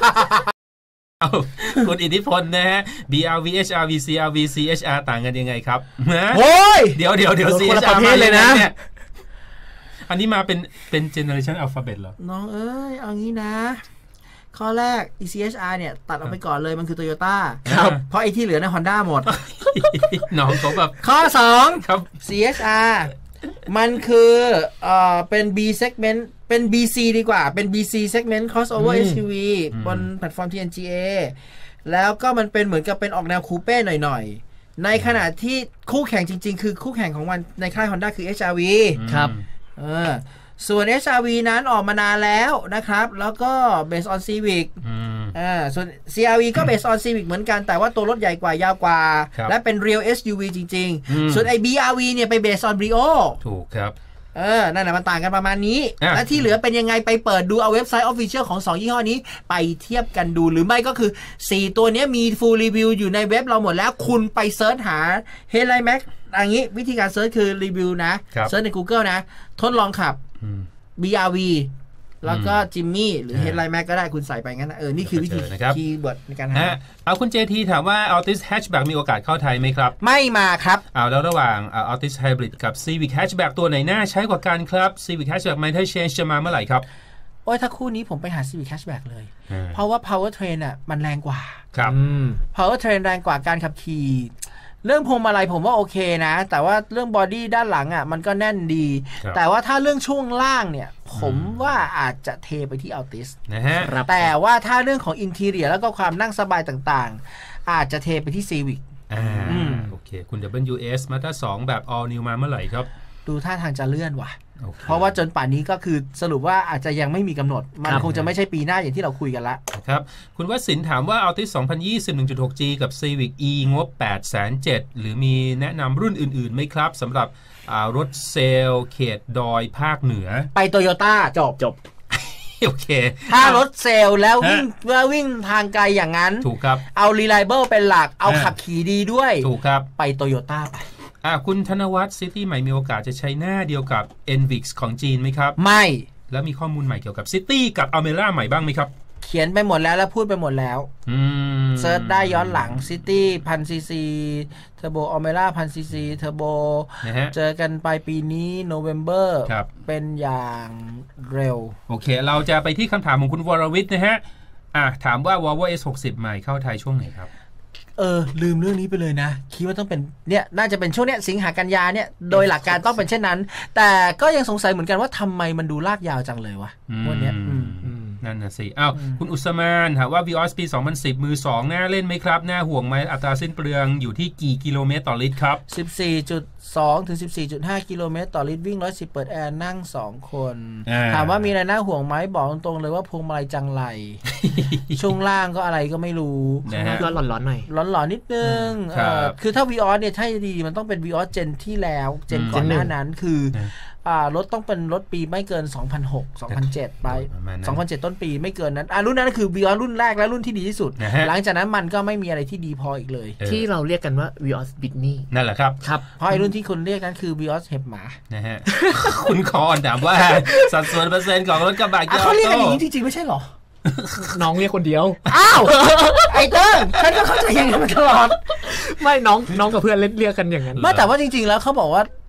คุณอิทธิพลนะฮะ บี อาร์ วี เอช อาร์ วี ซี อาร์ วี ซี เอช อาร์ ต่างกันยังไงครับโอ้ยเดี๋ยวเดี๋ยวเดี๋ยว ซี เอช อาร์ มาเลยนะอันนี้มาเป็นเป็น generation alphabet เหรอน้องเอ้ยเอางี้นะข้อแรก อี ซี เอช อาร์ เนี่ยตัดออกไปก่อนเลยมันคือ Toyota ครับเพราะไอ้ที่เหลือใน Honda หมดน้องเขาแบบข้อสองครับซี เอช อาร์ มันคือเอ่อเป็น B segment เป็น บี ซี ดีกว่าเป็น บี ซี segment crossover เอส ยู วี บนแพลตฟอร์ม ที เอ็น จี เอ แล้วก็มันเป็นเหมือนกับเป็นออกแนวคูเป้หน่อยๆในขณะที่คู่แข่งจริงๆคือคู่แข่งของมันในค่าย Honda คือ เอช อาร์ วีครับเออส่วน เอช อาร์ วี นั้นออกมานานแล้วนะครับแล้วก็ based on Civic อ่าส่วน ซี อาร์ วี ก็ based on Civic เหมือนกันแต่ว่าตัวรถใหญ่กว่ายาวกว่าและเป็น real เอส ยู วี จริงๆส่วนไอ้ บี อาร์ วี เนี่ยไป based on Brio ถูกครับเออนั่นแหละมันต่างกันประมาณนี้และที่เหลือเป็นยังไงไปเปิดดูเอาเว็บไซต์ Official ของสองยี่ห้อนี้ไปเทียบกันดูหรือไม่ก็คือสี่ตัวนี้มี full review อยู่ในเว็บเราหมดแล้วคุณไปเซิร์ชหา Headline Max อย่างนี้วิธีการเซิร์ชคือรีวิวนะเซิร์ชใน Google นะทดลองขับ บี อาร์ วี แล้วก็จิมมี่หรือ Headline Max ก็ได้คุณใส่ไปงั้นนะเออนี่คือวิธีคีย์เวิร์ดในการหาเอาคุณ เจ ที ถามว่า Altis Hatchback มีโอกาสเข้าไทยไหมครับไม่มาครับเอาแล้วระหว่าง Altis Hybrid กับ Civic Hatchback ตัวไหนน่าใช้กว่ากันครับ Civic Hatchback Minor Change จะมาเมื่อไหร่ครับโอ้ยถ้าคู่นี้ผมไปหา Civic Hatchback เลยเพราะว่า Powertrain อ่ะมันแรงกว่าครับ Powertrain แรงกว่าการขับขี่เรื่องพวงมาลัยผมว่าโอเคนะแต่ว่าเรื่องบอดี้ด้านหลังอ่ะมันก็แน่นดีแต่ว่าถ้าเรื่องช่วงล่างเนี่ยผมว่าอาจจะเทไปที่ Altis นะฮะแต่ว่าถ้าเรื่องของอินทีเรียแล้วก็ความนั่งสบายต่างๆอาจจะเทไปที่ Civic อ่าโอเคคุณ ดับเบิลยู เอส Mazda สองแบบ All New มาเมื่อไหร่ครับดูท่าทางจะเลื่อนว่ะ okay. เพราะว่าจนป่านนี้ก็คือสรุปว่าอาจจะยังไม่มีกำหนดมันคงจะไม่ใช่ปีหน้าอย่างที่เราคุยกันละครับคุณวสินถามว่า Altis สองพันยี่สิบ หนึ่งจุดหก จี กับ Civic E งบ แปดแสนเจ็ดหมื่น หรือมีแนะนำรุ่นอื่นๆไหมครับสำหรับรถเซลล์เขตดอยภาคเหนือไป Toyota จบจบโอเคถ้ารถเซลล์แล้ววิ่งว่าวิ่งทางไกลอย่างนั้นถูกครับเอา reliable เป็นหลักเอาขับขี่ดีด้วยถูกครับไป Toyota ไปอ่าคุณธนวัฒน์ซิตี้ใหม่มีโอกาสจะใช้หน้าเดียวกับ เอ็น วี ไอ เอ็กซ์ ของจีนไหมครับไม่แล้วมีข้อมูลใหม่เกี่ยวกับซิตี้กับอัลเมร่าใหม่บ้างไหมครับเขียนไปหมดแล้วแล้วพูดไปหมดแล้วเซิร์ชได้ย้อนหลังซิตี้พันซีซีเทอร์โบอัลเมร่าพันซีซีเทอร์โบเจอกันปลายปีนี้โนเวมเบอร์เป็นอย่างเร็วโอเคเราจะไปที่คำถามของคุณวรวิทย์นะฮะอ่ะถามว่า Volvo เอส หกสิบ ใหม่เข้าไทยช่วงไหนครับเออลืมเรื่องนี้ไปเลยนะคิดว่าต้องเป็นเนี่ยน่าจะเป็นช่วงเนี้ยสิงหากันยาเนี่ยโดยหลักการต้องเป็นเช่นนั้นแต่ก็ยังสงสัยเหมือนกันว่าทำไมมันดูลากยาวจังเลยวะวันนี้นั่นน่ะสิอ้าวคุณอุสมานถามว่า Vios ปีสองพันสิบมือสองน่าเล่นไหมครับน่าห่วงไหมอัตราสิ้นเปลืองอยู่ที่กี่กิโลเมตรต่อลิตรครับสิบสี่จุดสอง ถึง สิบสี่จุดห้า กิโลเมตรต่อลิตรวิ่งหนึ่งร้อยสิบเปิดแอร์นั่งสองคนถามว่ามีอะไรน่าห่วงไหมบอกตรงๆเลยว่าพวงมาลัยจังไร ช่วงล่างก็อะไรก็ไม่รู้ร้อนๆหน่อยร้อนๆนิดนึงคือถ้า Vios เนี่ยถ้าดีมันต้องเป็น Vios เจนที่แล้วเจนก่อนหน้านั้นคืออ่ารถต้องเป็นรถปีไม่เกินสองพันหก สองพันเจ็ดไปสองพันเจ็ดต้นปีไม่เกินนั้นอ่ารุ่นนั้นคือ Vios รุ่นแรกและรุ่นที่ดีที่สุดหลังจากนั้นมันก็ไม่มีอะไรที่ดีพออีกเลยที่เราเรียกกันว่า Vios Bitney นั่นแหละครับครับเพราะไอ้รุ่นที่คุณเรียกนั้นคือ Vios เห็บหมานะฮะคุณคอนถามว่าสัดส่วนเปอร์เซ็นต์ของรถกระบะเกียร์เขาเรียกกันอย่างนี้จริงๆไม่ใช่หรอน้องเรียกคนเดียวอ้าวไอ้เติ้งฉันก็เข้าใจอย่างนั้นมาตลอดไม่น้องน้องกับเพื่อนเรียกกันอย่างนั้นไม่แต่ว่าจริงๆแล้วเขาบอกว่า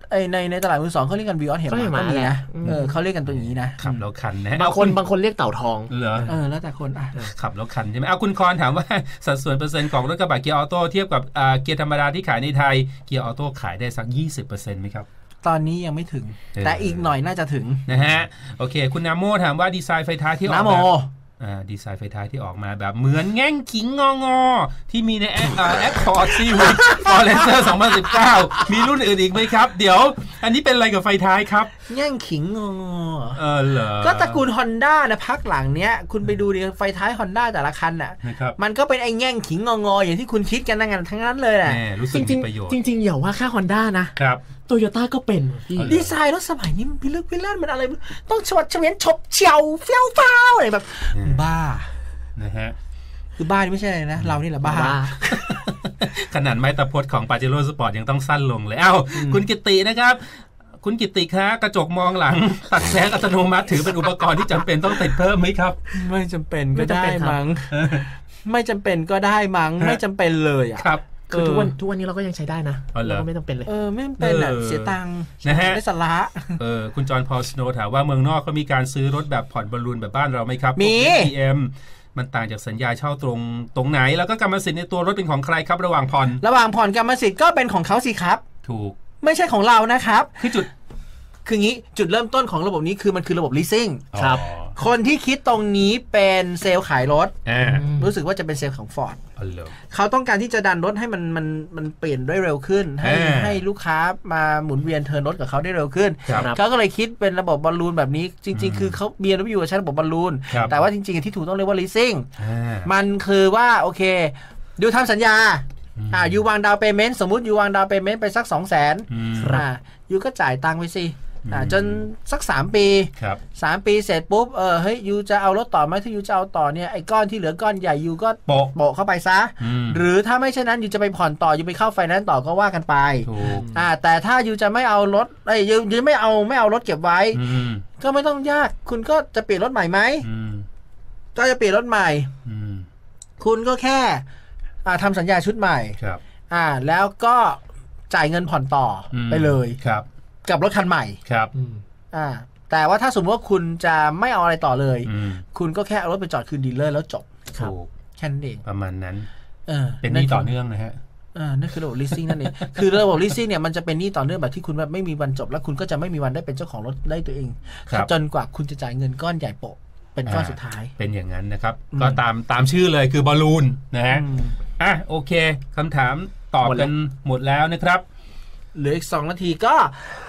ในในตลาดมือสองเขาเรียกกันวีออสเห็บหมาก็มีนะเออเขาเรียกกันตัวอย่างนี้นะขับแล้วคันนะบางคนบางคนเรียกเต่าทองเหรอเออแล้วแต่คนอ่ะขับแล้วคันใช่ไหมเอาคุณคอนถามว่าสัดส่วนเปอร์เซ็นต์ของรถกระบะเกียร์ออโต้เทียบกับเกียร์ธรรมดาที่ขายในไทยเกียร์ออโต้ขายได้สัก ยี่สิบเปอร์เซ็นต์ ไหมครับตอนนี้ยังไม่ถึงแต่อีกหน่อยน่าจะถึงนะฮะโอเคคุณนาโมถามว่าดีไซน์ไฟท้ายที่ออกแบบอ่าดีไซน์ไฟท้ายที่ออกมาแบบเหมือนแง่งขิงงองอที่มีในแอปแอปคอร์ดซีวิกฟอร์เรสเตอร์สองพันสิบเก้ามีรุ่นอื่นอีกไหมครับเดี๋ยวอันนี้เป็นอะไรกับไฟท้ายครับแง่งขิงงองอเออเหรอก็ตระกูล Honda นะพักหลังเนี้ยคุณไปดูดิไฟท้าย Honda แต่ละคันน่ะมันก็เป็นไอ้แง่งขิงงองออย่างที่คุณคิดกันทั้งนั้นเลยแหละจริงๆจริงๆอย่าว่าแค่ Honda นะครับโตโยต้าก็เป็นดีไซน์รถสมัยนี้มันพิลึกพิลั่นมันอะไรต้องชวัดเฉวียนฉบเฉียวเฟี้ยวฟ้าวอะไรแบบบ้านะฮะคือบ้าไม่ใช่อะไรนะเรานี่แหละบ้าขนาดไม้ตะพดของ Pajero Sport ยังต้องสั้นลงเลยเอ้าคุณกิตตินะครับคุณกิตติคะกระจกมองหลังตัดแสงอัตโนมัติถือเป็นอุปกรณ์ที่จำเป็นต้องติดเพิ่มไหมครับไม่จำเป็นก็ได้มั้งไม่จำเป็นก็ได้มั้งไม่จำเป็นเลยอ่ะครับคือทุกวันทุกวันนี้เราก็ยังใช้ได้นะเราก็ไม่ต้องเป็นเลยเออไม่เป็นอ่ะเสียตังค์นะฮะไม่สาระเออคุณจอห์นพอลสโนว์ถามว่าเมืองนอกเขามีการซื้อรถแบบผ่อนบอลลูนแบบบ้านเราไหมครับมีพี เอ็ม มันต่างจากสัญญาเช่าตรงตรงไหนแล้วก็กรรมสิทธิ์ในตัวรถเป็นของใครครับระหว่างผ่อนระหว่างผ่อนกรรมสิทธิ์ก็เป็นของเขาสิครับถูกไม่ใช่ของเรานะครับคือจุดคืองี้จุดเริ่มต้นของระบบนี้คือมันคือระบบ leasing ครับคนที่คิดตรงนี้เป็นเซลล์ขายรถรู้สึกว่าจะเป็นเซลล์ของ Ford เขาต้องการที่จะดันรถให้มันมันมันเปลี่ยนได้เร็วขึ้นให้ให้ลูกค้ามาหมุนเวียนเทิร์นรถกับเขาได้เร็วขึ้นเขาก็เลยคิดเป็นระบบบอลลูนแบบนี้จริงๆคือเขาเบียร์อยู่กับชั้นระบบบอลลูนแต่ว่าจริงๆที่ถูกต้องเรียกว่า leasing มันคือว่าโอเคดูทำสัญญาอ่ายูวางดาวน์เพย์เมนต์สมมุติยูวางดาวน์เพย์เมนต์ไปสัก สองแสน อ่ายูก็จ่ายตังค์ไปสิอ่าจนสักสามปีสามปีเสร็จปุ๊บเออเฮ้ยยูจะเอารถต่อไหมถ้ายูจะเอาต่อเนี่ยไอ้ก้อนที่เหลือก้อนใหญ่ยูก็โปะโปะเข้าไปซะหรือถ้าไม่เช่นนั้นยูจะไปผ่อนต่อยูไปเข้าไฟแนนซ์ต่อก็ว่ากันไปอ่าแต่ถ้ายูจะไม่เอารถไอ้ยูยูไม่เอาไม่เอารถเก็บไว้ก็ไม่ต้องยากคุณก็จะเปลี่ยนรถใหม่ไหมก็จะเปลี่ยนรถใหม่คุณก็แค่อ่าทำสัญญาชุดใหม่อ่าแล้วก็จ่ายเงินผ่อนต่อไปเลยครับกับรถคันใหม่ครับอ่าแต่ว่าถ้าสมมติว่าคุณจะไม่เอาอะไรต่อเลยคุณก็แค่เอารถไปจอดคืนดีลเลอร์แล้วจบถูกแค่นั้นเองประมาณนั้นเออเป็นหนี้ต่อเนื่องนะฮะอ่านั่นคือระบบ leasing นั่นเองคือระบบ leasing เนี่ยมันจะเป็นหนี้ต่อเนื่องแบบที่คุณแบบไม่มีวันจบแล้วคุณก็จะไม่มีวันได้เป็นเจ้าของรถได้ตัวเองจนกว่าคุณจะจ่ายเงินก้อนใหญ่โปะเป็นก้อนสุดท้ายเป็นอย่างนั้นนะครับก็ตามตามชื่อเลยคือบอลลูนนะฮะอ่ะโอเคคำถามตอบกันหมดแล้วนะครับเหลืออีกสองนาทีก็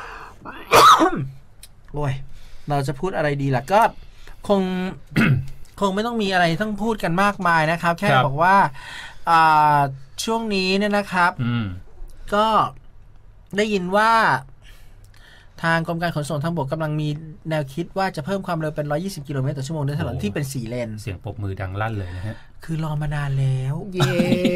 โอ้ยเราจะพูดอะไรดีล่ะก็คง คงไม่ต้องมีอะไรต้องพูดกันมากมายนะครับแค่บอกว่าช่วงนี้เนี่ยนะครับก็ได้ยินว่าทางกรมการขนส่งทางบกกำลังมีแนวคิดว่าจะเพิ่มความเร็วเป็นหนึ่งร้อยยี่สิบกิโลเมตรต่อชั่วโมงในถนนที่เป็นสี่เลนเสียงปรบมือดังลั่นเลยนะฮะคือรอมานานแล้วเย้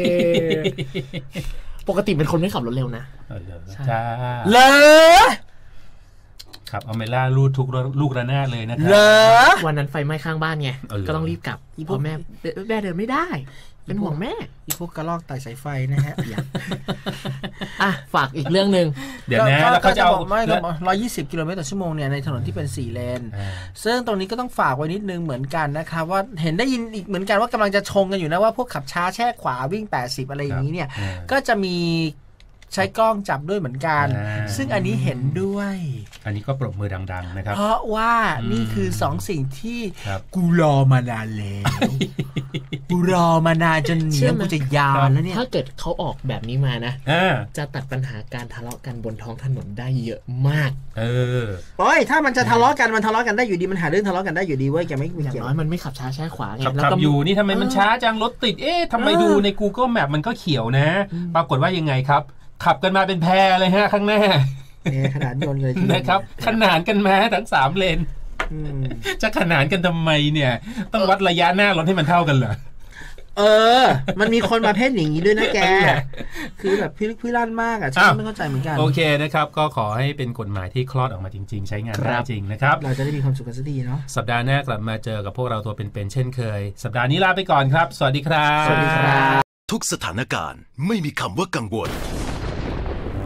ปกติเป็นคนไม่ขับรถเร็วนะจ้าเลยครับเอาเมล่าลูดทุกลูกระนาดเลยนะครับวันนั้นไฟไหม้ข้างบ้านไงก็ต้องรีบกลับเพราะแม่แม่เดินไม่ได้เป็นห่วงแม่อีพวกกระลอกไต่สายไฟนะฮะอ่ะฝากอีกเรื่องนึงเดี๋ยวนะแล้วเขาจะเอาไม่ก็หนึ่งร้อยยี่สิบกิโลเมตรต่อชั่วโมงเนี่ยในถนนที่เป็นสี่เลนซึ่งตรงนี้ก็ต้องฝากไว้นิดนึงเหมือนกันนะครับว่าเห็นได้ยินอีกเหมือนกันว่ากำลังจะชงกันอยู่นะว่าพวกขับช้าแช่ขวาวิ่งแปดสิบอะไรอย่างนี้เนี่ยก็จะมีใช้กล้องจับด้วยเหมือนกันซึ่งอันนี้เห็นด้วยอันนี้ก็ปรบมือดังๆนะครับเพราะว่านี่คือสองสิ่งที่กูรอมานานแล้วกูรอมานานจนเหนียวกูจะยาวแล้วเนี่ยถ้าเกิดเขาออกแบบนี้มานะจะตัดปัญหาการทะเลาะกันบนท้องถนนได้เยอะมากเออโอ้ยถ้ามันจะทะเลาะกันมันทะเลาะกันได้อยู่ดีมันหาเรื่องทะเลาะกันได้อยู่ดีเว้ยแกไม่อย่างน้อยมันไม่ขับช้าแช่ขวาไงขับอยู่นี่ทำไมมันช้าจังรถติดเอ๊ะทำไมดูใน Google Map มันก็เขียวนะปรากฏว่ายังไงครับขับกันมาเป็นแพรเลยฮะข้างหน้าเนี่ยขนาดยนต์เลยนะครับขนานกันมาทั้งสามเลนจะขนานกันทำไมเนี่ยต้องวัดระยะหน้ารถให้มันเท่ากันเหรอเออมันมีคนมาเพ่นอย่างนี้ด้วยนะแกคือแบบพิลึกพิลั่นมากอ่ะฉันไม่เข้าใจเหมือนกันโอเคนะครับก็ขอให้เป็นกฎหมายที่คลอดออกมาจริงๆใช้งานได้จริงนะครับเราจะได้มีความสุขกันสักทีเนาะสัปดาห์หน้ากลับมาเจอกับพวกเราตัวเป็นๆเช่นเคยสัปดาห์นี้ลาไปก่อนครับสวัสดีครับสวัสดีครับทุกสถานการณ์ไม่มีคำว่ากังวล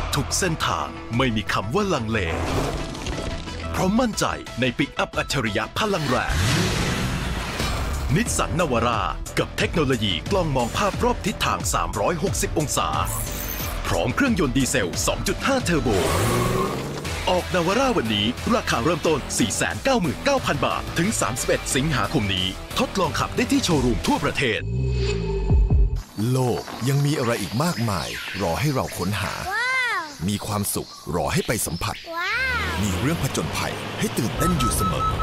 ทุกเส้นทางไม่มีคำว่าลังเลเพราะมั่นใจในปิกอัพอัจฉริยะพลังแรงนิสสันนาวาร่ากับเทคโนโลยีกล้องมองภาพรอบทิศทางสามร้อยหกสิบองศาพร้อมเครื่องยนต์ดีเซล สองจุดห้า เทอร์โบออกนาวาร่าวันนี้ราคาเริ่มต้น สี่แสนเก้าหมื่นเก้าพัน บาทถึงสามสิบเอ็ดสิงหาคมนี้ทดลองขับได้ที่โชว์รูมทั่วประเทศโลกยังมีอะไรอีกมากมายรอให้เราค้นหา wow. มีความสุขรอให้ไปสัมผัส wow. มีเรื่องผจญภัยให้ตื่นเต้นอยู่เสมอ wow.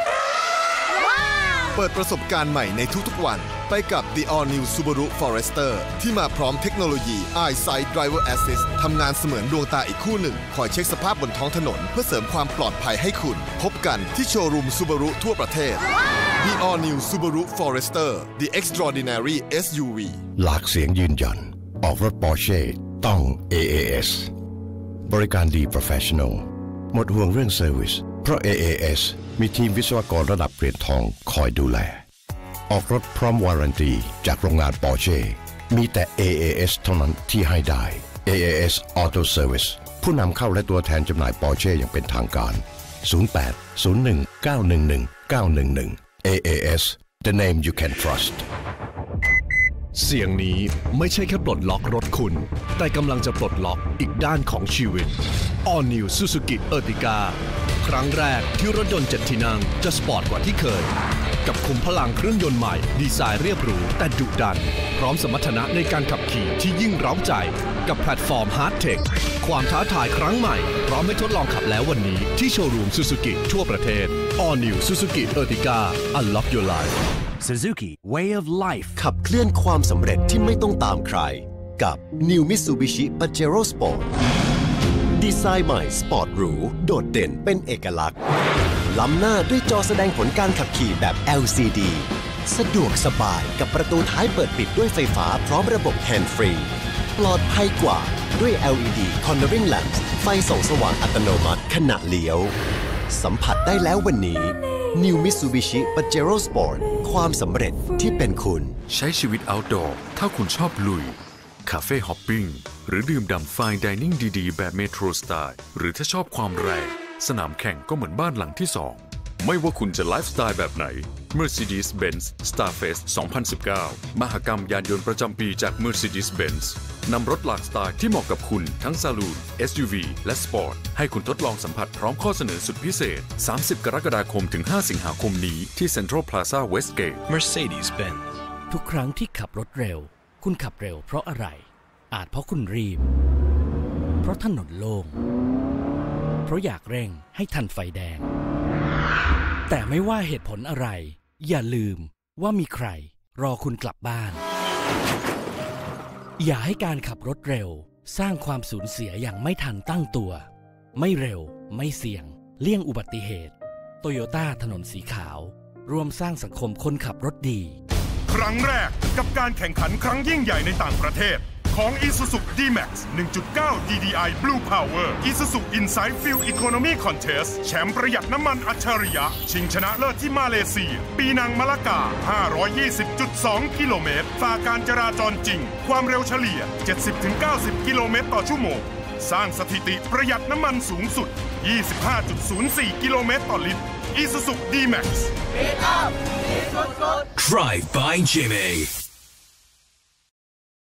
เปิดประสบการณ์ใหม่ในทุกๆวันไปกับ The All New Subaru Forester ที่มาพร้อมเทคโนโลยี EyeSight Driver Assist ทำงานเสมือนดวงตาอีกคู่หนึ่งคอยเช็คสภาพบนท้องถนนเพื่อเสริมความปลอดภัยให้คุณพบกันที่โชว์รูม Subaru ทั่วประเทศ The All New Subaru Forester The Extraordinary เอส ยู วีหลากเสียงยืนยันออกรถ Porsche ต้อง เอ เอ เอส บริการดี Professional หมดห่วงเรื่อง Service เพราะ เอ เอ เอส มีทีมวิศวกรระดับเหรียญทองคอยดูแลออกรถพร้อมวารันตีจากโรงงาน Porsche มีแต่ เอ เอ เอส เท่านั้นที่ให้ได้ เอ เอ เอส Auto Service ผู้นำเข้าและตัวแทนจำหน่าย Porsche อย่างเป็นทางการ ศูนย์ แปด ศูนย์ หนึ่ง เก้า หนึ่ง หนึ่ง เก้า หนึ่ง หนึ่ง เอ เอ เอส The name you can trust เสียงนี้ไม่ใช่แค่ปลดล็อกรถคุณแต่กำลังจะปลดล็อกอีกด้านของชีวิต All New Suzuki Ertiga ครั้งแรกที่รถยนต์เจ็ดที่นั่งจะสปอร์ตกว่าที่เคยกับขุมพลังเครื่องยนต์ใหม่ดีไซน์เรียบหรูแต่ดุดันพร้อมสมรรถนะในการขับขี่ที่ยิ่งเร้าใจกับแพลตฟอร์ม Hard Tech ความท้าทายครั้งใหม่พร้อมให้ทดลองขับแล้ววันนี้ที่โชว์รูม Suzuki ทั่วประเทศ All New Suzuki Ertiga Unlock Your Life Suzuki Way of Life ขับเคลื่อนความสำเร็จที่ไม่ต้องตามใครกับ New Mitsubishi Pajero Sport ดีไซน์ใหม่สปอร์ตหรูโดดเด่นเป็นเอกลักษณ์ล้ำหน้าด้วยจอแสดงผลการขับขี่แบบ แอล ซี ดี สะดวกสบายกับประตูท้ายเปิดปิดด้วยไฟฟ้าพร้อมระบบแฮนด์ฟรีปลอดภัยกว่าด้วย แอล อี ดี Cornering Lamps ไฟส่องสว่างอัตโนมัติขณะเลี้ยวสัมผัสได้แล้ววันนี้ New Mitsubishi Pajero Sport ความสำเร็จที่เป็นคุณใช้ชีวิต outdoor ถ้าคุณชอบลุยคาเฟ่ฮอปปิ้งหรือดื่มด่ำไฟน์ไดนิ่งดีๆแบบเมโทรสไตล์หรือถ้าชอบความแรงสนามแข่งก็เหมือนบ้านหลังที่สองไม่ว่าคุณจะไลฟ์สไตล์แบบไหน Mercedes-Benz Starfest สองพันสิบเก้ามหกรรมยานยนต์ประจำปีจาก Mercedes-Benz นำรถหลากสไตล์ที่เหมาะกับคุณทั้งซาลูน เอส ยู วี และสปอร์ตให้คุณทดลองสัมผัสพร้อมข้อเสนอสุดพิเศษสามสิบกรกฎาคมถึงห้าสิงหาคมนี้ที่ Central Plaza Westgate Mercedes-Benz ทุกครั้งที่ขับรถเร็วคุณขับเร็วเพราะอะไรอาจเพราะคุณรีบเพราะถนนโล่งเพราะอยากเร่งให้ทันไฟแดงแต่ไม่ว่าเหตุผลอะไรอย่าลืมว่ามีใครรอคุณกลับบ้านอย่าให้การขับรถเร็วสร้างความสูญเสียอย่างไม่ทันตั้งตัวไม่เร็วไม่เสี่ยงเลี่ยงอุบัติเหตุโตโยต้าถนนสีขาวร่วมสร้างสังคมคนขับรถดีครั้งแรกกับการแข่งขันครั้งยิ่งใหญ่ในต่างประเทศของ Isuzu ดี แม็กซ์ หนึ่งจุดเก้า ดี ดี ไอ Blue Power Isuzu Inside Fuel Economy Contest แชมป์ประหยัดน้ำมันอัจฉริยะชิงชนะเลิศที่มาเลเซียปีนังมะละกา ห้าร้อยยี่สิบจุดสอง กิโลเมตรฝ่าการจราจรจริงความเร็วเฉลี่ย เจ็ดสิบถึงเก้าสิบ กิโลเมตรต่อชั่วโมงสร้างสถิติประหยัดน้ำมันสูงสุด ยี่สิบห้าจุดศูนย์สี่ กิโลเมตรต่อลิตร Isuzu ดี แม็กซ์ Drive by Jimmy